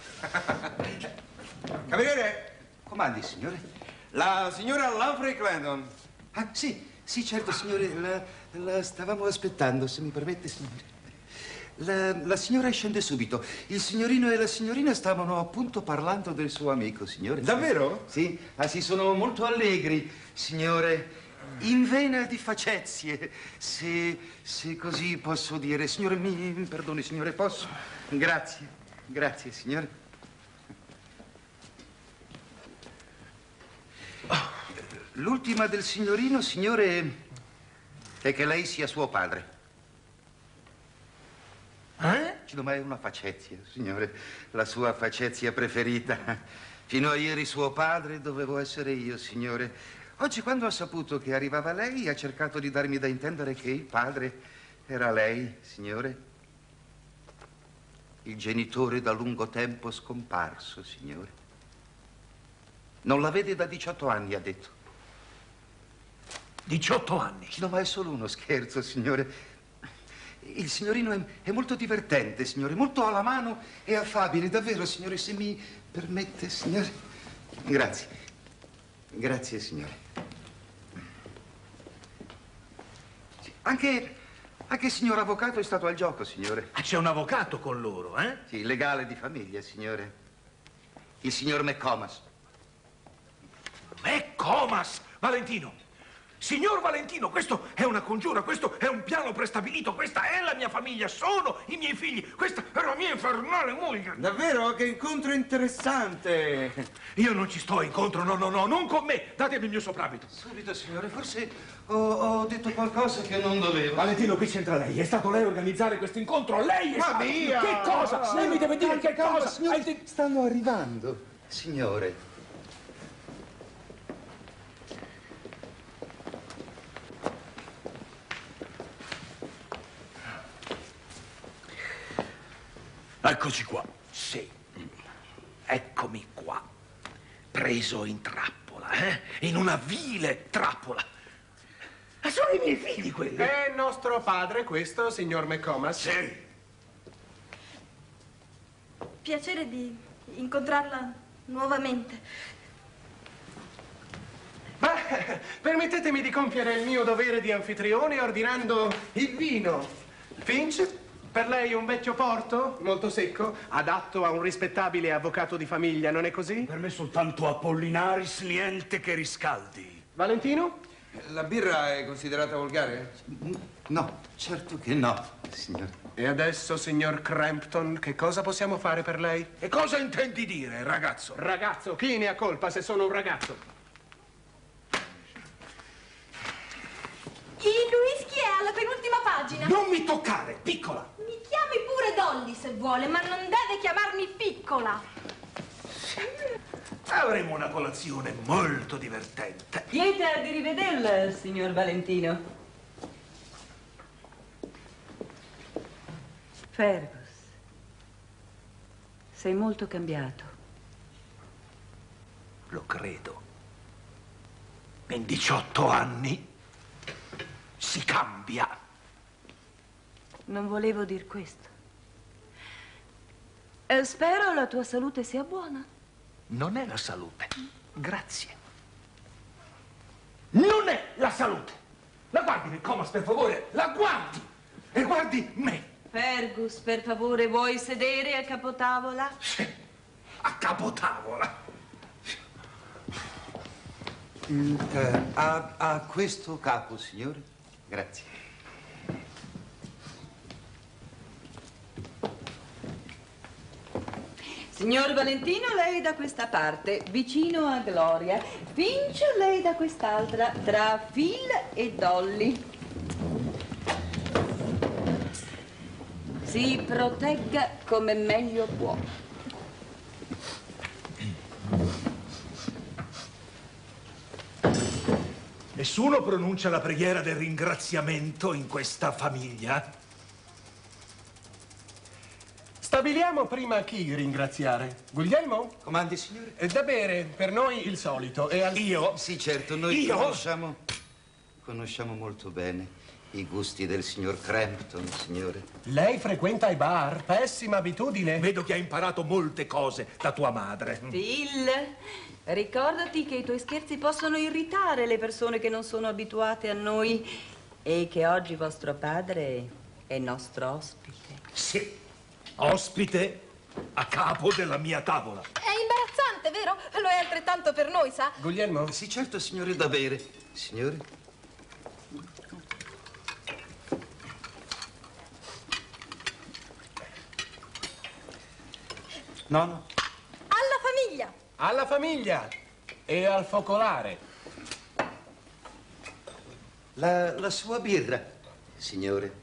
Cameriere, Comandi, signore. la signora Lanfrey Clandon. Ah, sì, sì, certo, signore. La, la stavamo aspettando, se mi permette, signore. La, la signora scende subito. Il signorino e la signorina stavano appunto parlando del suo amico, signore. Davvero? Sì, ah, sì, sono molto allegri, signore. In vena di facezie, se, se così posso dire. Signore, mi, mi perdoni, signore, posso? Grazie, grazie, signore. L'ultima del signorino, signore, è che lei sia suo padre. Eh? Ma è una facezia, signore, la sua facezia preferita. Fino a ieri suo padre dovevo essere io, signore. Oggi, quando ha saputo che arrivava lei, ha cercato di darmi da intendere che il padre era lei, signore. Il genitore da lungo tempo scomparso, signore. Non la vede da diciotto anni, ha detto. diciotto anni? No, ma è solo uno scherzo, signore. Il signorino è, è molto divertente, signore, molto alla mano e affabile, davvero, signore, se mi permette, signore. Grazie. Grazie, signore. Anche, anche il signor avvocato è stato al gioco, signore. Ah, c'è un avvocato con loro, eh? Sì, legale di famiglia, signore. Il signor McComas. McComas! Valentino! Signor Valentino, questo è una congiura, questo è un piano prestabilito, questa è la mia famiglia, sono i miei figli, questa è la mia infernale moglie. Davvero? Che incontro interessante! Io non ci sto incontro, no, no, no, non con me. Datemi il mio soprabito. Subito, signore, forse ho, ho detto qualcosa che non dovevo. Valentino, qui c'entra lei. È stato lei a organizzare questo incontro? Lei è Ma stato... via! Che cosa? Lei mi deve dire che cosa? Signore, Hai- stanno arrivando. Signore. Eccoci qua. Sì. Eccomi qua. Preso in trappola, eh? In una vile trappola. Ma sono i miei figli quelli. È nostro padre questo, signor McComas? Sì. Piacere di incontrarla nuovamente. Beh, permettetemi di compiere il mio dovere di anfitrione ordinando il vino. Finch, per lei un vecchio porto, molto secco, adatto a un rispettabile avvocato di famiglia, non è così? Per me soltanto Apollinaris, niente che riscaldi. Valentino? La birra è considerata volgare? No, certo che no, signore. E adesso, signor Crampton, che cosa possiamo fare per lei? E cosa intendi dire, ragazzo? Ragazzo, chi ne ha colpa se sono un ragazzo? Il whisky è alla penultima pagina. Non mi toccare, piccola! Mi chiami pure Dolly se vuole, ma non deve chiamarmi piccola. Avremo una colazione molto divertente. Lieta di rivederla, signor Valentino. Fergus, sei molto cambiato. Lo credo. In diciotto anni si cambia. Non volevo dir questo. Eh, spero la tua salute sia buona. Non è la salute. Grazie. Non è la salute. La guardi, McComas, per favore. La guardi. E guardi me. Fergus, per favore, vuoi sedere a capotavola? Sì, a capotavola. Mm, eh, a, a questo capo, signore. Grazie. Signor Valentino, lei da questa parte, vicino a Gloria. Finch, lei da quest'altra, tra Phil e Dolly. Si protegga come meglio può. Nessuno pronuncia la preghiera del ringraziamento in questa famiglia? Stabiliamo prima chi ringraziare. Guglielmo? Comandi, signore? E da bere, per noi il solito. E al... Io? Sì, certo, noi Io? conosciamo... Conosciamo molto bene i gusti del signor Crampton, signore. Lei frequenta i bar? Pessima abitudine. Vedo che hai imparato molte cose da tua madre. Phil, ricordati che i tuoi scherzi possono irritare le persone che non sono abituate a noi e che oggi vostro padre è nostro ospite. Sì, ospite a capo della mia tavola. È imbarazzante, vero? Lo è altrettanto per noi, sa? Guglielmo? Sì, certo, signore, da bere. Signore? No, no. Alla famiglia. Alla famiglia e al focolare. La, la sua birra, signore.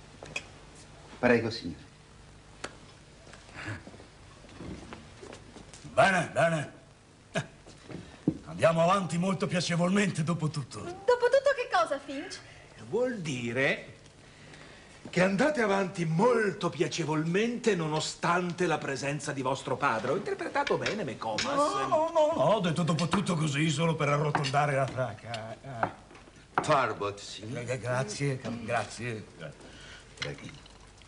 Prego, signore. Bene, bene. Eh, Andiamo avanti molto piacevolmente, dopo tutto. Dopo tutto che cosa, Finch? Vuol dire che andate avanti molto piacevolmente nonostante la presenza di vostro padre. Ho interpretato bene, McComas? No, no, no, no, ho detto dopo tutto così, solo per arrotondare la fracca. Eh. Talbot, signore. Eh, Grazie, grazie. Prego.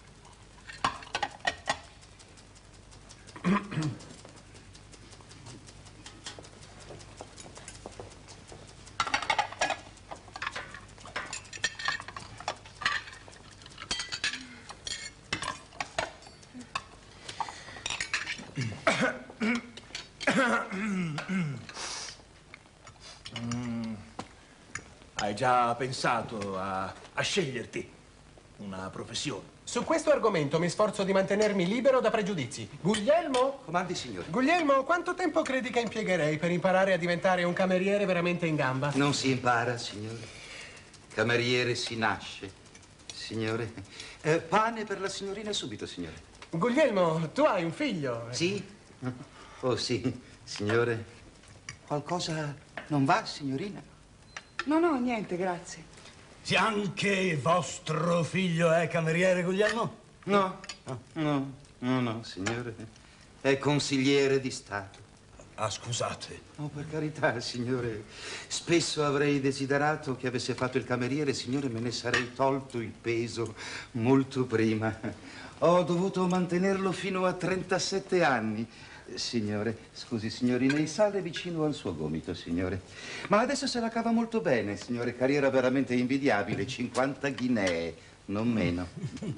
Mm. Hai già pensato a, a sceglierti una professione? Su questo argomento mi sforzo di mantenermi libero da pregiudizi. Guglielmo? Comandi, signore. Guglielmo, quanto tempo credi che impiegherei per imparare a diventare un cameriere veramente in gamba? Non si impara, signore. Cameriere si nasce, signore. Eh, pane per la signorina subito, signore. Guglielmo, tu hai un figlio. Sì? Oh, sì, signore. Qualcosa non va, signorina? No, no, niente, grazie. Sì, anche vostro figlio è cameriere, Guglielmo? No, no, no, no, signore. È consigliere di Stato. Ah, scusate. Oh, per carità, signore. Spesso avrei desiderato che avesse fatto il cameriere, signore, me ne sarei tolto il peso molto prima. Ho dovuto mantenerlo fino a trentasette anni. Signore, scusi, signorina, il sale vicino al suo gomito, signore. Ma adesso se la cava molto bene, signore. Carriera veramente invidiabile, cinquanta ghinee, non meno.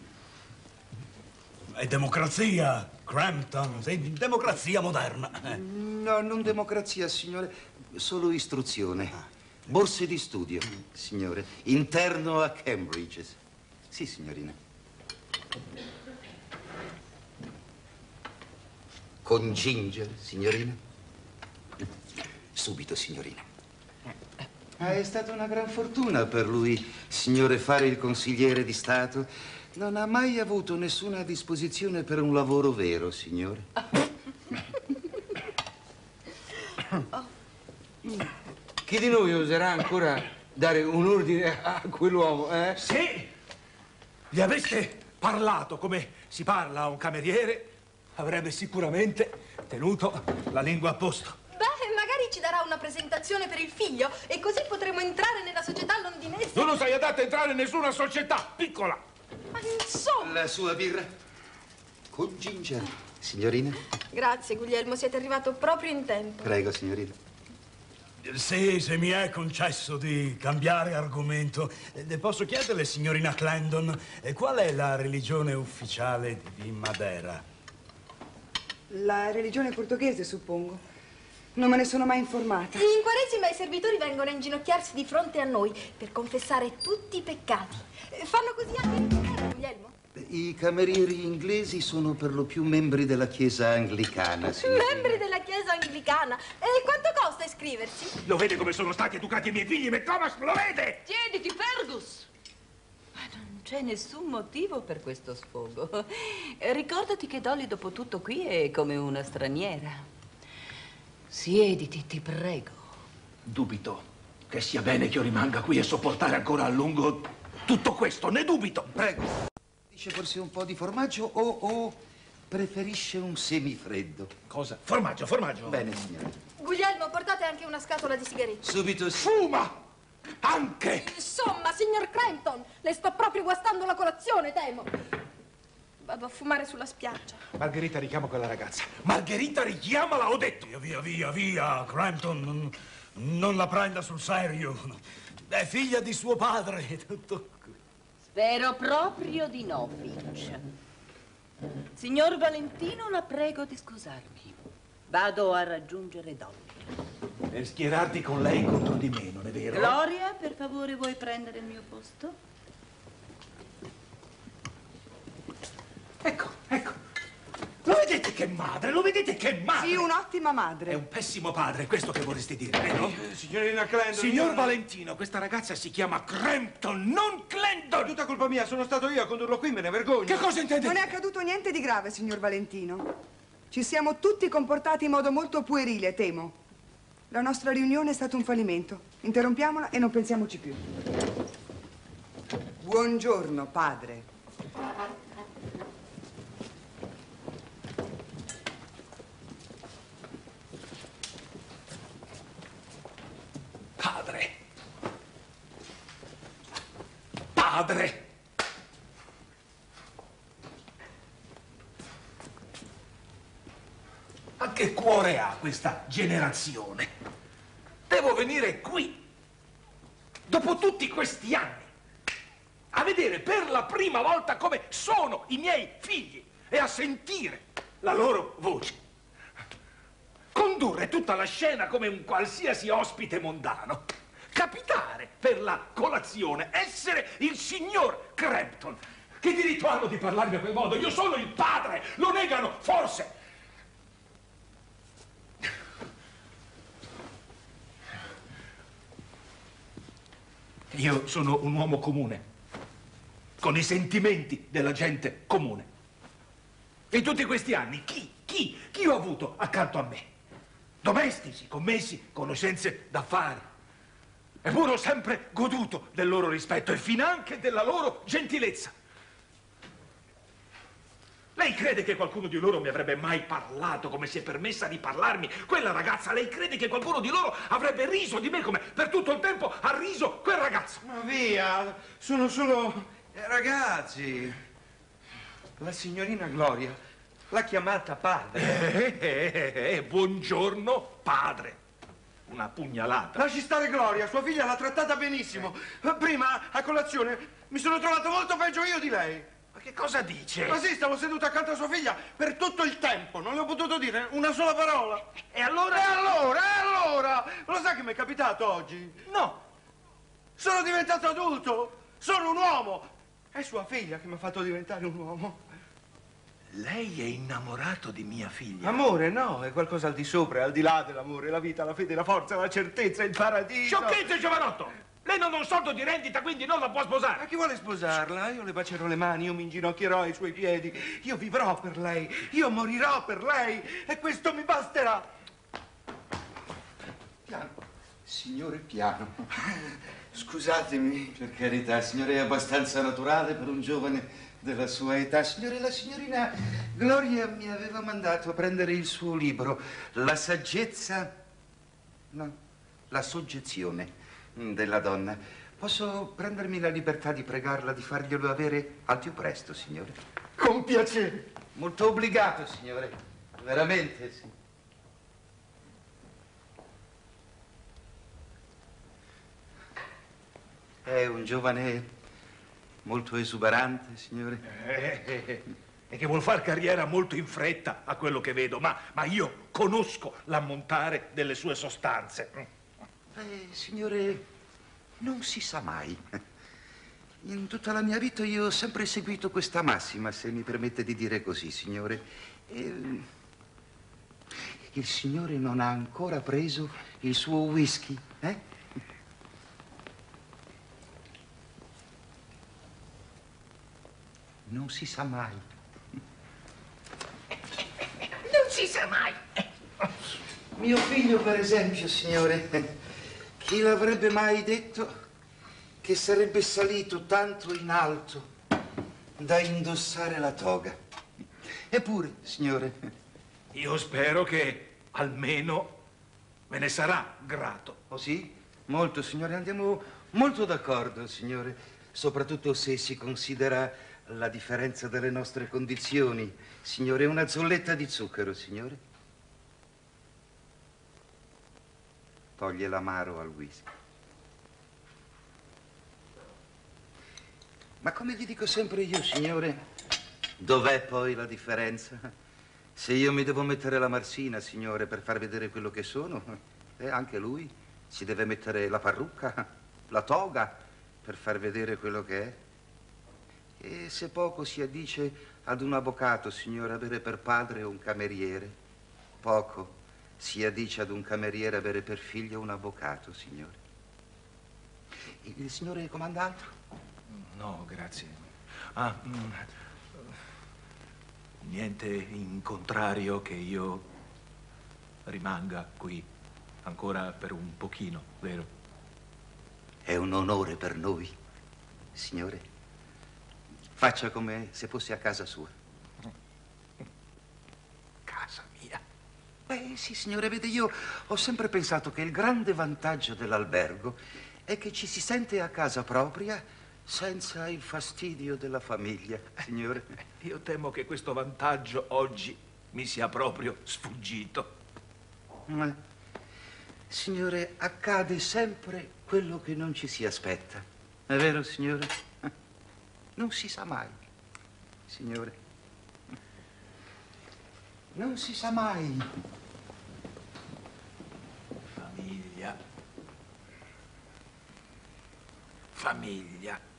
È democrazia, Crampton, sì, democrazia moderna. Eh. No, non democrazia, signore, solo istruzione. Borse di studio, signore. Interno a Cambridge. Sì, signorina. Con Ginger, signorina? Subito, signorina. Ah, è stata una gran fortuna per lui, signore, fare il consigliere di Stato. Non ha mai avuto nessuna disposizione per un lavoro vero, signore. Chi di noi oserà ancora dare un ordine a quell'uomo, eh? Se gli aveste parlato come si parla a un cameriere, avrebbe sicuramente tenuto la lingua a posto. Beh, magari ci darà una presentazione per il figlio e così potremo entrare nella società londinese. Tu non sei adatta a entrare in nessuna società, piccola. Ma insomma... La sua birra? Con Ginger, signorina? Grazie, Guglielmo, siete arrivato proprio in tempo. Prego, signorina. Se, se mi è concesso di cambiare argomento, eh, posso chiederle, signorina Clandon, eh, qual è la religione ufficiale di Madera? La religione portoghese, suppongo. Non me ne sono mai informata. In Quaresima i servitori vengono a inginocchiarsi di fronte a noi per confessare tutti i peccati. Fanno così anche in Inghilterra, Guglielmo? I camerieri inglesi sono per lo più membri della Chiesa anglicana, signorina. Membri della Chiesa anglicana. E quanto costa iscriversi? Lo vede come sono stati educati i miei figli, McComas? Lo vede? Siediti, Fergus! Ma non c'è nessun motivo per questo sfogo. Ricordati che Dolly, dopo tutto, qui è come una straniera. Siediti, ti prego. Dubito che sia bene che io rimanga qui a sopportare ancora a lungo tutto questo, ne dubito. Prego. Dice forse un po' di formaggio o, o preferisce un semifreddo? Cosa? Formaggio, formaggio. Bene, signore. Guglielmo, portate anche una scatola di sigarette. Subito, sì. Fuma! Anche! Insomma, signor Crampton, le sto proprio guastando la colazione, temo. Vado a fumare sulla spiaggia. Margherita, richiama quella ragazza. Margherita, richiamala, ho detto. Via, via, via, via, Crampton, non, non la prenda sul serio. È figlia di suo padre, tutto. Spero proprio di no, Finch. Signor Valentino, la prego di scusarmi. Vado a raggiungere Dolly. Per schierarti con lei contro di me, non è vero? Gloria, per favore, vuoi prendere il mio posto? Ecco, ecco. Lo vedete che madre? Lo vedete che madre? Sì, un'ottima madre. È un pessimo padre, questo che vorresti dire, vero? Eh, signorina Clandon... Signor io- Valentino, questa ragazza si chiama Crampton, non Clandon! È tutta colpa mia, sono stato io a condurlo qui, me ne vergogno. Che cosa intende? Non è accaduto niente di grave, signor Valentino. Ci siamo tutti comportati in modo molto puerile, temo. La nostra riunione è stato un fallimento. Interrompiamola e non pensiamoci più. Buongiorno, padre. Padre. Padre. Ma che cuore ha questa generazione? Devo venire qui, dopo tutti questi anni, a vedere per la prima volta come sono i miei figli e a sentire la loro voce. Condurre tutta la scena come un qualsiasi ospite mondano. Capitare per la colazione, essere il signor Crampton. Che diritto hanno di parlarmi a quel modo? Io sono il padre, lo negano forse. Io sono un uomo comune, con i sentimenti della gente comune. In tutti questi anni, chi, chi, chi ho avuto accanto a me? Domestici, commessi, conoscenze d'affari. Eppure ho sempre goduto del loro rispetto e finanche della loro gentilezza. Lei crede che qualcuno di loro mi avrebbe mai parlato come si è permessa di parlarmi quella ragazza? Lei crede che qualcuno di loro avrebbe riso di me come per tutto il tempo ha riso quel ragazzo? Ma via, sono solo ragazzi. La signorina Gloria l'ha chiamata padre. Eh, eh, eh, eh, buongiorno, padre. Una pugnalata. Lasci stare Gloria, sua figlia l'ha trattata benissimo. Prima, a colazione, mi sono trovato molto peggio io di lei. Ma che cosa dice? Ma sì, stavo seduto accanto a sua figlia per tutto il tempo, non le ho potuto dire una sola parola. E allora? E allora, e allora? Lo sai che mi è capitato oggi? No. Sono diventato adulto, sono un uomo. È sua figlia che mi ha fatto diventare un uomo. Lei è innamorato di mia figlia? Amore, no, è qualcosa al di sopra, al di là dell'amore, la vita, la fede, la forza, la certezza, il paradiso. Sciocchezze, giovanotto! Lei non ha un soldo di rendita, quindi non la può sposare. Ma chi vuole sposarla? Io le bacerò le mani, io mi inginocchierò ai suoi piedi. Io vivrò per lei, io morirò per lei e questo mi basterà. Piano, signore, piano. Scusatemi. Per carità, signore, è abbastanza naturale per un giovane della sua età. Signore, la signorina Gloria mi aveva mandato a prendere il suo libro, La saggezza, no, la soggezione della donna. Posso prendermi la libertà di pregarla di farglielo avere al più presto, signore? Con piacere. Molto obbligato, signore. Veramente, sì. È un giovane molto esuberante, signore. Eh, eh, eh, e che vuol far carriera molto in fretta, a quello che vedo, ma, ma io conosco l'ammontare delle sue sostanze. Eh, signore, non si sa mai. In tutta la mia vita io ho sempre seguito questa massima, se mi permette di dire così, signore. Eh, il signore non ha ancora preso il suo whisky, eh? Non si sa mai. Non si sa mai. Mio figlio, per esempio, signore, chi l'avrebbe mai detto che sarebbe salito tanto in alto da indossare la toga? Eppure, signore. Io spero che almeno me ne sarà grato. Oh sì? Molto, signore. Andiamo molto d'accordo, signore. Soprattutto se si considera la differenza delle nostre condizioni. Signore, una zolletta di zucchero, signore. Toglie l'amaro al whisky. Ma come gli dico sempre io, signore, dov'è poi la differenza? Se io mi devo mettere la marsina, signore, per far vedere quello che sono, eh, anche lui si deve mettere la parrucca, la toga, per far vedere quello che è. E se poco si addice ad un avvocato, signore, avere per padre un cameriere, poco si addice ad un cameriere avere per figlio un avvocato, signore. Il signore comanda altro? No, grazie. Ah, mm, Niente in contrario che io rimanga qui ancora per un pochino, vero? È un onore per noi, signore. Faccia come se fosse a casa sua. Casa mia? Beh, sì, signore, vede, io ho sempre pensato che il grande vantaggio dell'albergo è che ci si sente a casa propria senza il fastidio della famiglia, signore. Io temo che questo vantaggio oggi mi sia proprio sfuggito. Ma, signore, accade sempre quello che non ci si aspetta. È vero, signore? Non si sa mai, signore. Non si sa mai. Famiglia. Famiglia.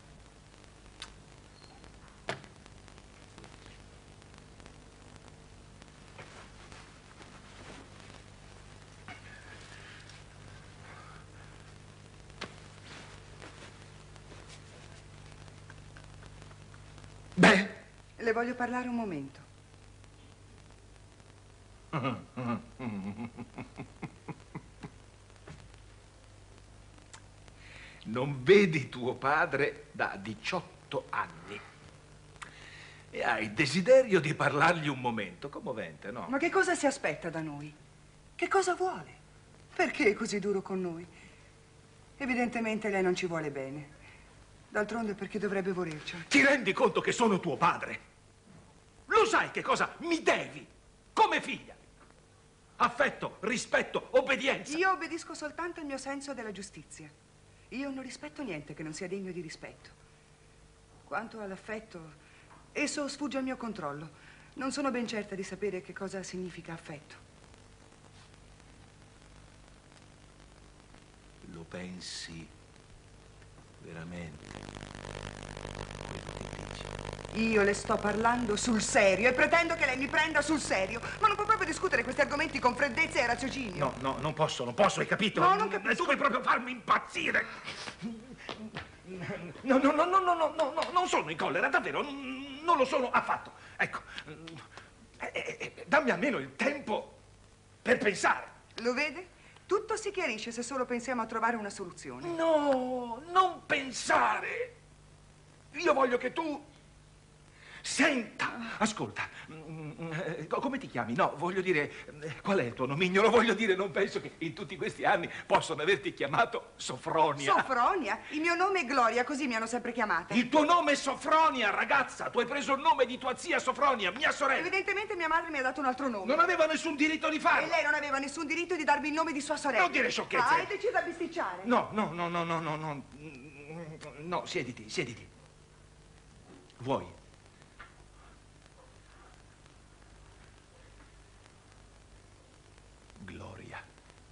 Beh. Le voglio parlare un momento. Non vedi tuo padre da diciotto anni e hai desiderio di parlargli un momento, commovente, no? Ma che cosa si aspetta da noi? Che cosa vuole? Perché è così duro con noi? Evidentemente lei non ci vuole bene. D'altronde perché dovrebbe volerci? Ti rendi conto che sono tuo padre? Lo sai che cosa mi devi come figlia? Affetto, rispetto, obbedienza. Io obbedisco soltanto al mio senso della giustizia. Io non rispetto niente che non sia degno di rispetto. Quanto all'affetto, esso sfugge al mio controllo. Non sono ben certa di sapere che cosa significa affetto. Lo pensi veramente? Quello che dici? Io le sto parlando sul serio e pretendo che lei mi prenda sul serio. Ma non può proprio discutere questi argomenti con freddezza e raziocinio. No, no, non posso, non posso, hai capito? No, non capisco. Tu vuoi proprio farmi impazzire. No, no, no, no, no, no, no, no, non sono in collera, davvero, non lo sono affatto. Ecco, eh, eh, dammi almeno il tempo per pensare. Lo vede? Tutto si chiarisce se solo pensiamo a trovare una soluzione. No, non pensare. Io voglio che tu senta. Ascolta, come ti chiami? No, voglio dire, qual è il tuo nomignolo? Voglio dire, non penso che in tutti questi anni possano averti chiamato Sofronia. Sofronia? Il mio nome è Gloria, così mi hanno sempre chiamata. Il tuo nome è Sofronia, ragazza. Tu hai preso il nome di tua zia Sofronia, mia sorella. Evidentemente mia madre mi ha dato un altro nome. Non aveva nessun diritto di farlo. E lei non aveva nessun diritto di darmi il nome di sua sorella. Non dire sciocchezze. Ah, hai deciso a bisticciare? No, no, no, no, no, no, no. No, siediti, siediti. Vuoi? Gloria.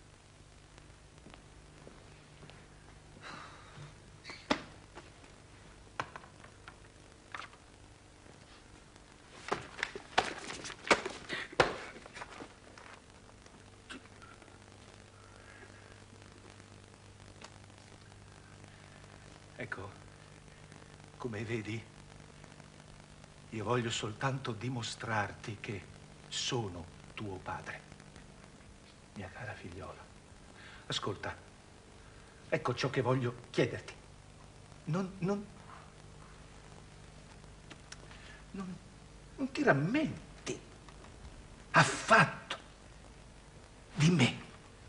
Ecco, come vedi, io voglio soltanto dimostrarti che sono tuo padre. Mia cara figliola, ascolta, ecco ciò che voglio chiederti. Non, non, non, non ti rammenti affatto di me.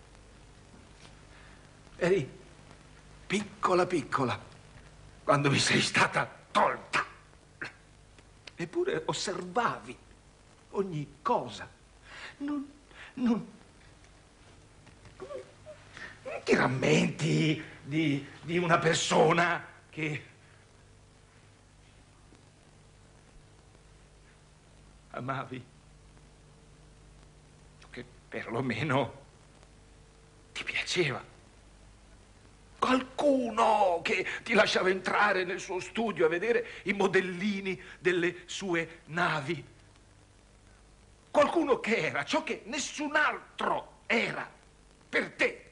Eri piccola piccola quando mi sei stata tolta. Eppure osservavi ogni cosa. Non, non, non ti rammenti di, di una persona che amavi? Che perlomeno ti piaceva? Qualcuno che ti lasciava entrare nel suo studio a vedere i modellini delle sue navi. Qualcuno che era ciò che nessun altro era per te.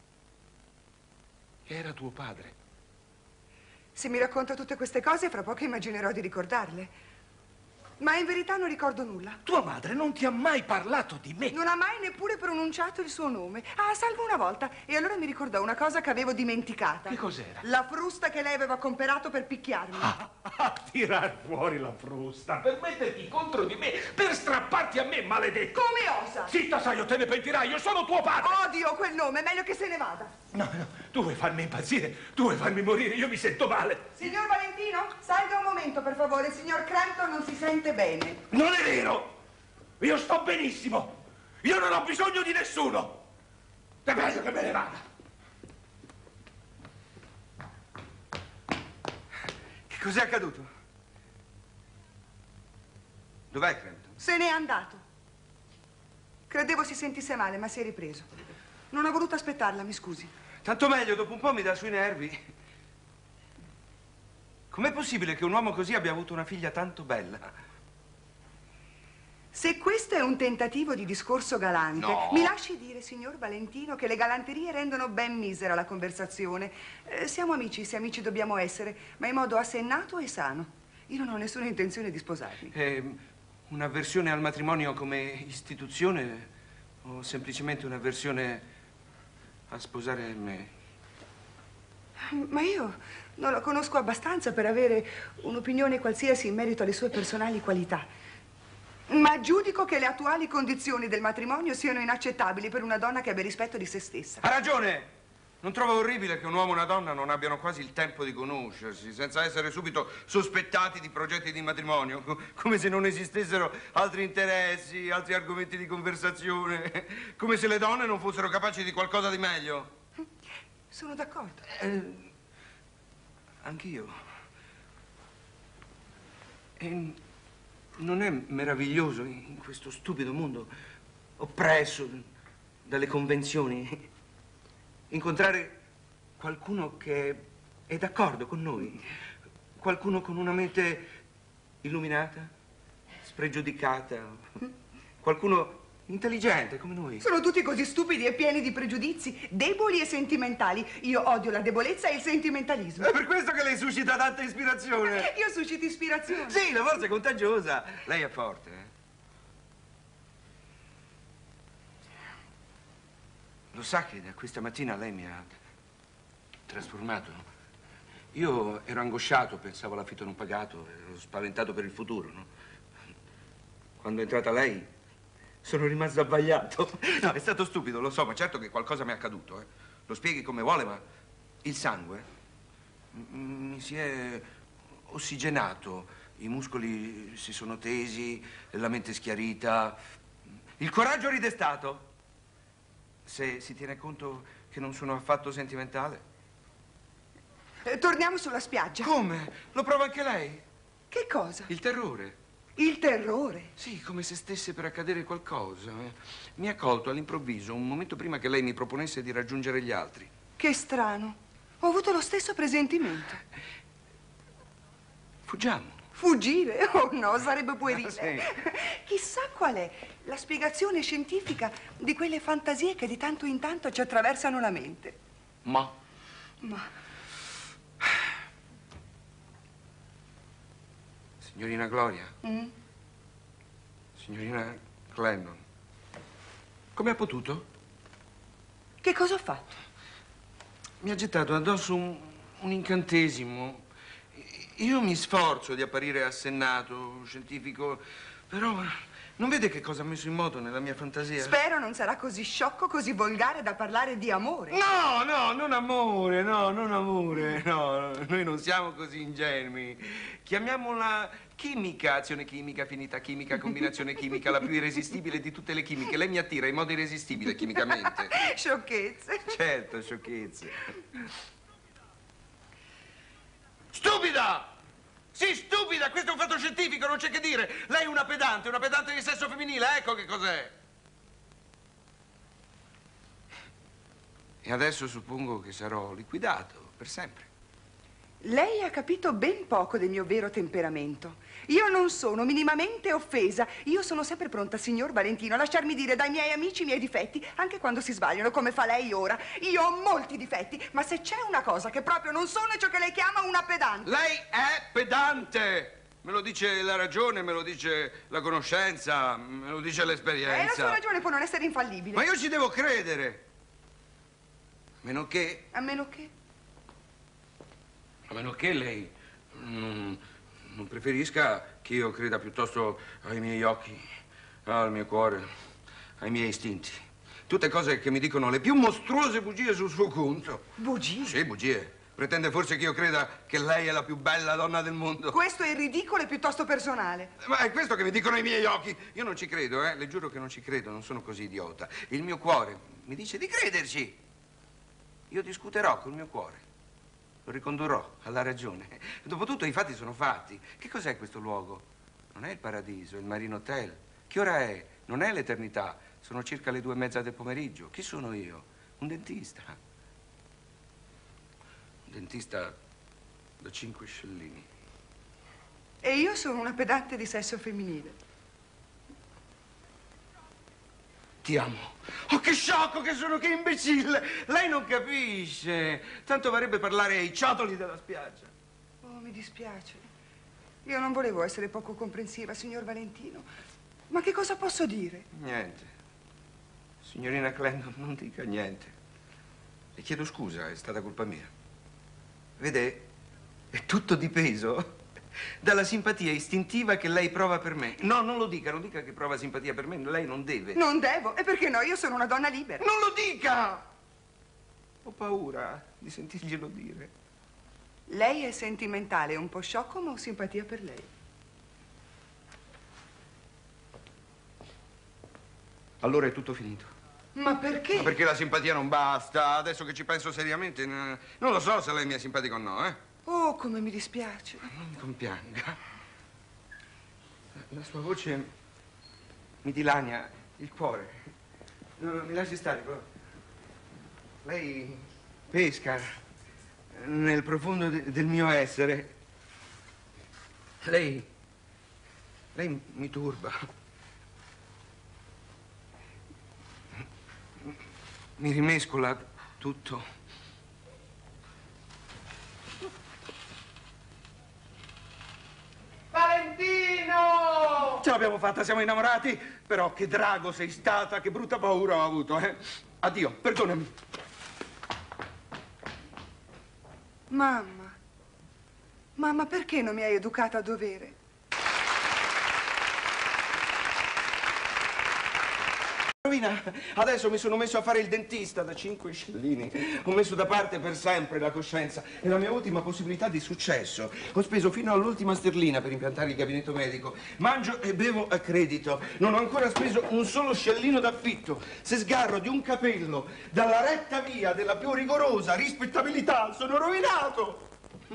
Era tuo padre. Se mi racconta tutte queste cose, fra poco immaginerò di ricordarle. ma in verità non ricordo nulla. Tua madre non ti ha mai parlato di me. Non ha mai neppure pronunciato il suo nome. Ah, salvo una volta. E allora mi ricordò una cosa che avevo dimenticata. Che cos'era? La frusta che lei aveva comperato per picchiarmi. Ah, a tirar fuori la frusta, per metterti contro di me, per strapparti a me, maledetto. Come osa? Zitta, sai, io te ne pentirai, io sono tuo padre. Odio quel nome, è meglio che se ne vada. No, no, tu vuoi farmi impazzire, tu vuoi farmi morire, io mi sento male. Signor Valentino, salga un momento, per favore. Il signor Crampton non si sente bene. Non è vero! Io sto benissimo! Io non ho bisogno di nessuno! È meglio che me ne vada! Che cos'è accaduto? Dov'è Crampton? Se n'è andato. Credevo si sentisse male, ma si è ripreso. Non ho voluto aspettarla, mi scusi. Tanto meglio, dopo un po' mi dà sui nervi. Com'è possibile che un uomo così abbia avuto una figlia tanto bella? Se questo è un tentativo di discorso galante, No. mi lasci dire, signor Valentino, che le galanterie rendono ben misera la conversazione. Eh, siamo amici, se amici dobbiamo essere, ma in modo assennato e sano. Io non ho nessuna intenzione di sposarmi. È un'avversione al matrimonio come istituzione o semplicemente un'avversione a sposare me? Ma io non lo conosco abbastanza per avere un'opinione qualsiasi in merito alle sue personali qualità. Ma giudico che le attuali condizioni del matrimonio siano inaccettabili per una donna che abbia rispetto di se stessa. Ha ragione! Non trovo orribile che un uomo e una donna non abbiano quasi il tempo di conoscersi, senza essere subito sospettati di progetti di matrimonio, co- come se non esistessero altri interessi, altri argomenti di conversazione, come se le donne non fossero capaci di qualcosa di meglio. Sono d'accordo. Eh, anch'io. E non è meraviglioso in questo stupido mondo oppresso dalle convenzioni incontrare qualcuno che è d'accordo con noi, qualcuno con una mente illuminata, spregiudicata, qualcuno intelligente come noi. Sono tutti così stupidi e pieni di pregiudizi, deboli e sentimentali. Io odio la debolezza e il sentimentalismo. È per questo che lei suscita tanta ispirazione. Io suscito ispirazione. Sì, la forza è contagiosa. Lei è forte, eh? Lo sa che da questa mattina lei mi ha trasformato? Io ero angosciato, pensavo all'affitto non pagato, ero spaventato per il futuro, no? Quando è entrata lei, sono rimasto abbagliato. No, è stato stupido, lo so, ma certo che qualcosa mi è accaduto, eh. Lo spieghi come vuole, ma il sangue m- mi si è ossigenato, i muscoli si sono tesi, la mente schiarita, il coraggio ridestato. Se si tiene conto che non sono affatto sentimentale. Eh, torniamo sulla spiaggia. Come? Lo prova anche lei? Che cosa? Il terrore. Il terrore? Sì, come se stesse per accadere qualcosa. Mi ha colto all'improvviso, un momento prima che lei mi proponesse di raggiungere gli altri. Che strano. Ho avuto lo stesso presentimento. Fuggiamo. Fuggire? Oh no, sarebbe puerile. Sì. Chissà qual è la spiegazione scientifica di quelle fantasie che di tanto in tanto ci attraversano la mente. Ma? Ma... Signorina Gloria? Mm? Signorina Clandon? Come ha potuto? Che cosa ho fatto? Mi ha gettato addosso un, un incantesimo. Io mi sforzo di apparire assennato, scientifico, però non vede che cosa ha messo in moto nella mia fantasia? Spero non sarà così sciocco, così volgare da parlare di amore. No, no, non amore, no, non amore, no, noi non siamo così ingenui. Chiamiamola chimica, azione chimica, finita chimica, combinazione chimica, la più irresistibile di tutte le chimiche. Lei mi attira in modo irresistibile chimicamente. Sciocchezze. Certo, sciocchezze. Stupida! Sì, stupida! Questo è un fatto scientifico, non c'è che dire. Lei è una pedante, una pedante di sesso femminile, ecco che cos'è. E adesso suppongo che sarò liquidato per sempre. Lei ha capito ben poco del mio vero temperamento. Io non sono minimamente offesa. Io sono sempre pronta, signor Valentino, a lasciarmi dire dai miei amici i miei difetti, anche quando si sbagliano, come fa lei ora. Io ho molti difetti, ma se c'è una cosa che proprio non sono è ciò che lei chiama una pedante. Lei è pedante! Me lo dice la ragione, me lo dice la conoscenza, me lo dice l'esperienza. Eh, la sua ragione può non essere infallibile. Ma io ci devo credere. A meno che... A meno che? A meno che lei non, non preferisca che io creda piuttosto ai miei occhi, al mio cuore, ai miei istinti. Tutte cose che mi dicono le più mostruose bugie sul suo conto. Bugie? Sì, bugie. Pretende forse che io creda che lei è la più bella donna del mondo. Questo è ridicolo e piuttosto personale. Ma è questo che mi dicono i miei occhi. Io non ci credo, eh. Le giuro che non ci credo, non sono così idiota. Il mio cuore mi dice di crederci. Io discuterò col mio cuore. Lo ricondurrò alla ragione. Dopotutto i fatti sono fatti. Che cos'è questo luogo? Non è il paradiso, è il Marine Hotel. Che ora è? Non è l'eternità. Sono circa le due e mezza del pomeriggio. Chi sono io? Un dentista. Dentista da cinque scellini. E io sono una pedante di sesso femminile. Ti amo. Oh, che sciocco che sono, che imbecille! Lei non capisce. Tanto varrebbe parlare ai ciotoli della spiaggia. Oh, mi dispiace. Io non volevo essere poco comprensiva, signor Valentino. Ma che cosa posso dire? Niente. Signorina Clendon, non dica niente. Le chiedo scusa, è stata colpa mia. Vede, è tutto dipeso dalla simpatia istintiva che lei prova per me. No, non lo dica, non dica che prova simpatia per me, lei non deve. Non devo? E perché no? Io sono una donna libera. Non lo dica! Ho paura di sentirglielo dire. Lei è sentimentale, un po' sciocco, ma ho simpatia per lei. Allora è tutto finito. Ma perché? Ma perché la simpatia non basta. Adesso che ci penso seriamente, non lo so se lei mi è simpatico o no, eh? Oh, come mi dispiace. Non mi compianga. La sua voce mi dilania il cuore. No, mi lasci stare, però. Lei pesca nel profondo de del mio essere. Lei... Lei mi turba. Mi rimescola tutto. Valentino! Ce l'abbiamo fatta, siamo innamorati. Però che drago sei stata, che brutta paura ho avuto, eh? Addio, perdonami. Mamma. Mamma, perché non mi hai educata a dovere? Rovina, adesso mi sono messo a fare il dentista da cinque scellini. Ho messo da parte per sempre la coscienza. È la mia ultima possibilità di successo. Ho speso fino all'ultima sterlina per impiantare il gabinetto medico. Mangio e bevo a credito. Non ho ancora speso un solo scellino d'affitto. Se sgarro di un capello dalla retta via della più rigorosa rispettabilità, sono rovinato.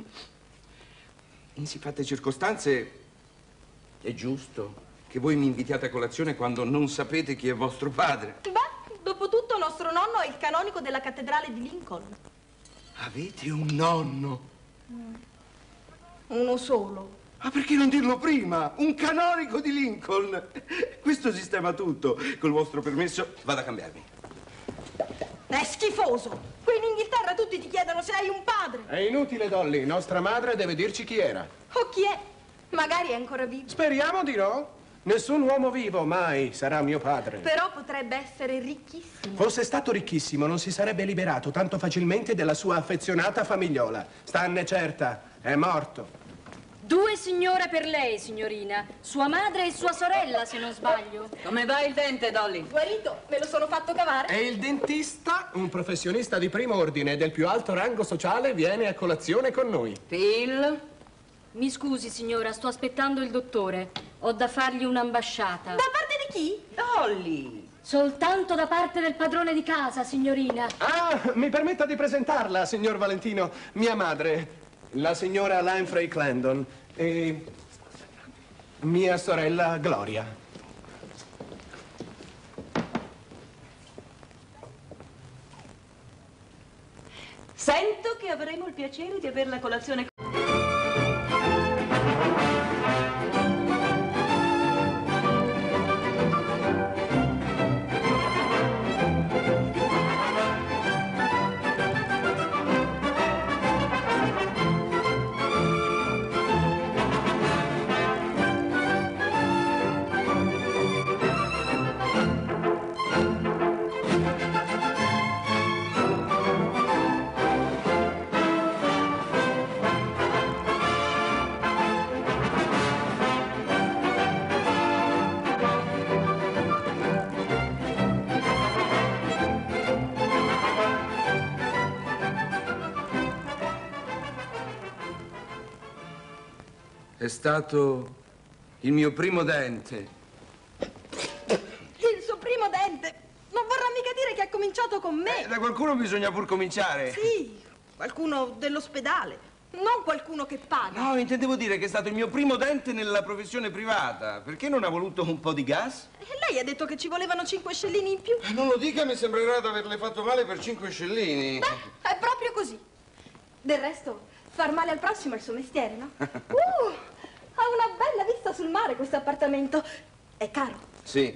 In siffatte circostanze è giusto che voi mi invitiate a colazione quando non sapete chi è vostro padre. Beh, dopo tutto nostro nonno è il canonico della cattedrale di Lincoln. Avete un nonno? Mm. Uno solo. Ma perché non dirlo prima? Un canonico di Lincoln. Questo sistema tutto. Col vostro permesso vado a cambiarmi. È schifoso. Qui in Inghilterra tutti ti chiedono se hai un padre. È inutile, Dolly. Nostra madre deve dirci chi era. O chi è? Magari è ancora vivo. Speriamo di no. Nessun uomo vivo mai sarà mio padre. Però potrebbe essere ricchissimo. Fosse stato ricchissimo, non si sarebbe liberato tanto facilmente della sua affezionata famigliola. Stanne certa, è morto. Due signore per lei, signorina. Sua madre e sua sorella, se non sbaglio. Come va il dente, Dolly? Guarito, me lo sono fatto cavare. E il dentista, un professionista di primo ordine e del più alto rango sociale, viene a colazione con noi. Phil? Mi scusi, signora, sto aspettando il dottore. Ho da fargli un'ambasciata. Da parte di chi? Dolly! Soltanto da parte del padrone di casa, signorina. Ah, mi permetta di presentarla, signor Valentino. Mia madre, la signora Lanfrey Clendon, e mia sorella Gloria. Sento che avremo il piacere di averla a colazione. stato il mio primo dente. Il suo primo dente? Non vorrà mica dire che ha cominciato con me. Eh, da qualcuno bisogna pur cominciare. Sì, qualcuno dell'ospedale. Non qualcuno che paga. No, intendevo dire che è stato il mio primo dente nella professione privata. Perché non ha voluto un po' di gas? E lei ha detto che ci volevano cinque scellini in più. Eh, non lo dica, mi sembrerà di averle fatto male per cinque scellini. Beh, è proprio così. Del resto, far male al prossimo è il suo mestiere, no? Uh, ha una bella vista sul mare questo appartamento. È caro. Sì.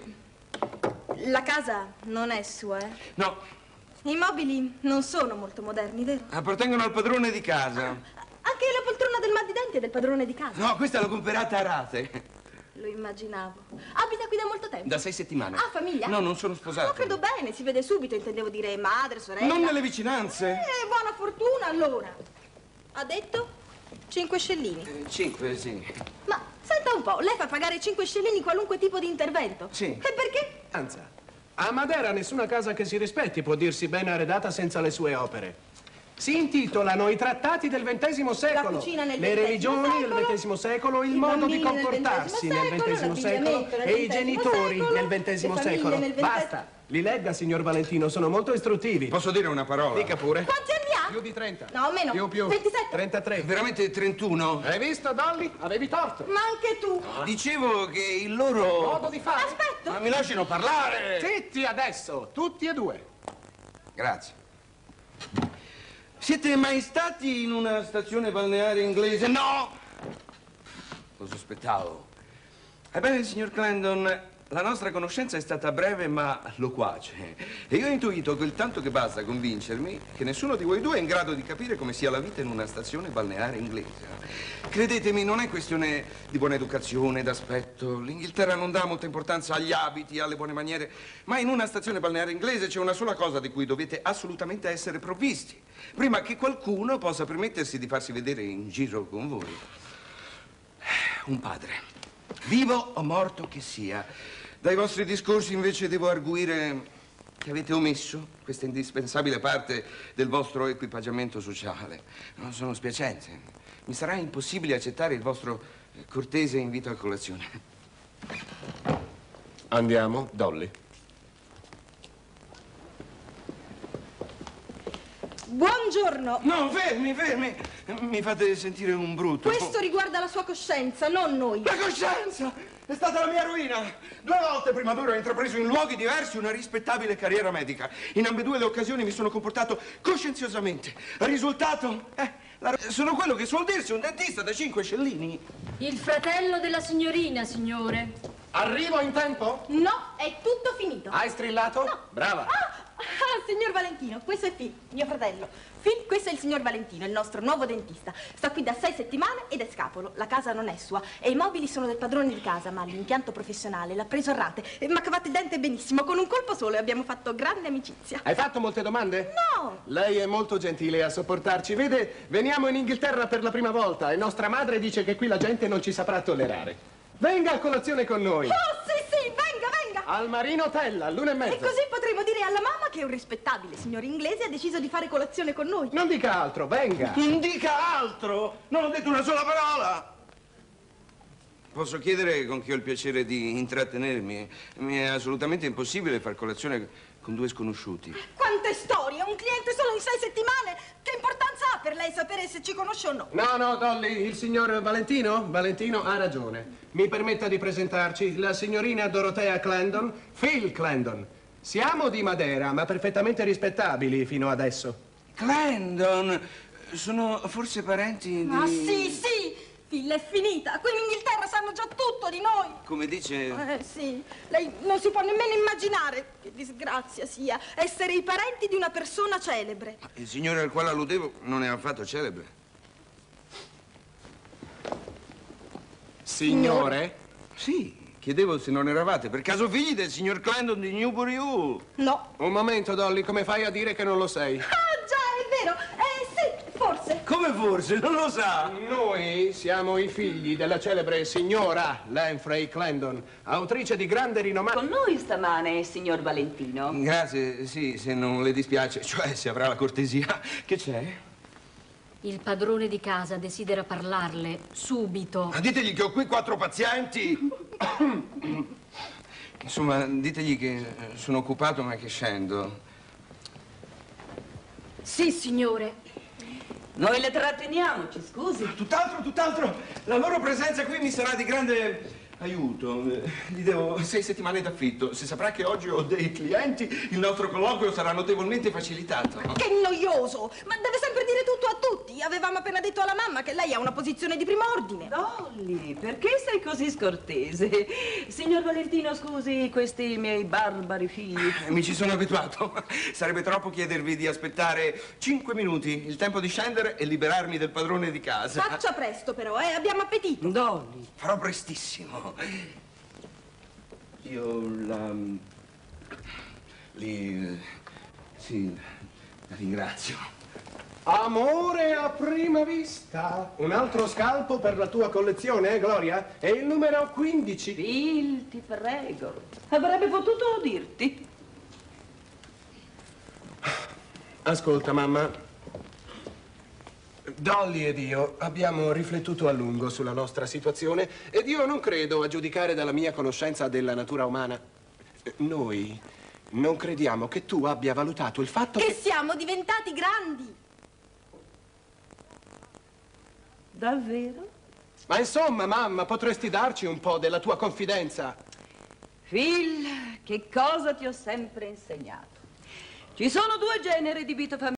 La casa non è sua, eh? No. I mobili non sono molto moderni, vero? Appartengono al padrone di casa. Anche la poltrona del mal di denti è del padrone di casa. No, questa l'ho comprata a rate. Lo immaginavo. Abita qui da molto tempo? Da sei settimane. Ah, famiglia? No, non sono sposato. No, credo bene, si vede subito, intendevo dire madre, sorella. Non nelle vicinanze. Eh, buona fortuna allora. Ha detto cinque scellini. Eh, cinque, sì. Ma senta un po', lei fa pagare cinque scellini qualunque tipo di intervento. Sì. E perché? Anzi, a Madera nessuna casa che si rispetti può dirsi ben arredata senza le sue opere. Si intitolano i trattati del ventesimo secolo. La cucina nel le ventesimo religioni secolo, del ventesimo secolo, il i modo di bambini nel comportarsi nel ventesimo secolo l'abbigliamento nel e i ventesimo genitori secolo, nel ventesimo le famiglie secolo. nel ventesimo Basta, li legga, signor Valentino, sono molto istruttivi. Posso dire una parola? Dica pure. Quanti anni ha? Più di trenta. No, meno. Più, più. ventisette. trentatré. Veramente trentuno? Hai visto, Dolly? Avevi torto. Ma anche tu. Dicevo che il loro... Modo di fare. Aspetta. Ma mi lasciano parlare! Zitti adesso, tutti e due. Grazie. Siete mai stati in una stazione balneare inglese? No! Lo sospettavo. Ebbene, signor Clandon, la nostra conoscenza è stata breve ma loquace. E io ho intuito quel tanto che basta a convincermi che nessuno di voi due è in grado di capire come sia la vita in una stazione balneare inglese. Credetemi, non è questione di buona educazione, d'aspetto. L'Inghilterra non dà molta importanza agli abiti, alle buone maniere, ma in una stazione balneare inglese c'è una sola cosa di cui dovete assolutamente essere provvisti, prima che qualcuno possa permettersi di farsi vedere in giro con voi. Un padre, vivo o morto che sia. Dai vostri discorsi invece devo arguire che avete omesso questa indispensabile parte del vostro equipaggiamento sociale. No, sono spiacente. Mi sarà impossibile accettare il vostro cortese invito a colazione. Andiamo, Dolly. Buongiorno. No, fermi, fermi. Mi fate sentire un brutto. Questo riguarda la sua coscienza, non noi. La coscienza! È stata la mia ruina. Due volte prima d'ora ho intrapreso in luoghi diversi una rispettabile carriera medica. In ambedue le occasioni mi sono comportato coscienziosamente. Il risultato? Eh, la... sono quello che suol dirsi un dentista da cinque scellini. Il fratello della signorina, signore. Arrivo in tempo? No, è tutto finito. Hai strillato? No. Brava. Ah, ah, signor Valentino, questo è Phil, mio fratello. Phil, questo è il signor Valentino, il nostro nuovo dentista. Sta qui da sei settimane ed è scapolo. La casa non è sua e i mobili sono del padrone di casa, ma l'impianto professionale l'ha preso a rate. E m'ha cavato il dente benissimo, con un colpo solo, e abbiamo fatto grande amicizia. Hai fatto molte domande? No! Lei è molto gentile a sopportarci. Vede, veniamo in Inghilterra per la prima volta e nostra madre dice che qui la gente non ci saprà tollerare. Venga a colazione con noi. Oh, sì, sì, venga, venga! Al Marino Hotel, all'una e mezza. E così potremo dire alla mamma che un rispettabile signore inglese ha deciso di fare colazione con noi. Non dica altro, venga. Non dica altro! Non ho detto una sola parola! Posso chiedere con chi ho il piacere di intrattenermi? Mi è assolutamente impossibile far colazione con due sconosciuti. Quante storie! Un cliente solo in sei settimane! Che importanza ha per lei sapere se ci conosce o no? No, no, Dolly, il signor Valentino? Valentino ha ragione. Mi permetta di presentarci la signorina Dorothea Clandon, Phil Clandon. Siamo di Madera, ma perfettamente rispettabili fino adesso. Clandon! Sono forse parenti di... Ah, sì, sì! Phil, è finita! Qui in Inghilterra sanno già tutto di noi! Come dice... Eh, sì. Lei non si può nemmeno immaginare che disgrazia sia essere i parenti di una persona celebre. Il signore al quale alludevo non è affatto celebre. Signore? Sì, chiedevo se non eravate per caso figli del signor Clandon di Newbury Hall. No. Un momento, Dolly, come fai a dire che non lo sei? Ah, già, è vero! Eh, sì, forse. Come forse? Non lo sa! Noi siamo i figli della celebre signora Lanfray Clandon, autrice di grande rinomato. Con noi stamane, signor Valentino. Grazie, sì, se non le dispiace, cioè se avrà la cortesia. Che c'è? Il padrone di casa desidera parlarle subito. Ma ditegli che ho qui quattro pazienti. Insomma, ditegli che sono occupato ma che scendo. Sì, signore. Noi le tratteniamo, ci scusi. Tutt'altro, tutt'altro. La loro presenza qui mi sarà di grande aiuto. Gli devo sei settimane d'affitto. Se saprà che oggi ho dei clienti, il nostro colloquio sarà notevolmente facilitato. Che noioso! Ma deve sempre dire tutto a tutti. Avevamo appena detto alla mamma che lei ha una posizione di primo ordine. Dolly, perché sei così scortese? Signor Valentino, scusi, questi miei barbari figli. Mi ci sono abituato. Sarebbe troppo chiedervi di aspettare cinque minuti, il tempo di scendere e liberarmi del padrone di casa. Faccia presto però, eh? Abbiamo appetito. Dolly. Farò prestissimo. Io la... li... sì, la ringrazio. Amore a prima vista. Un altro scalpo per la tua collezione, eh, Gloria? È il numero quindici. Phil, ti prego. Avrebbe potuto dirti. Ascolta, mamma. Dolly ed io abbiamo riflettuto a lungo sulla nostra situazione ed io non credo, a giudicare dalla mia conoscenza della natura umana, noi non crediamo che tu abbia valutato il fatto che... Che siamo diventati grandi. Davvero? Ma insomma, mamma, potresti darci un po' della tua confidenza? Phil, che cosa ti ho sempre insegnato? Ci sono due generi di vita familiare.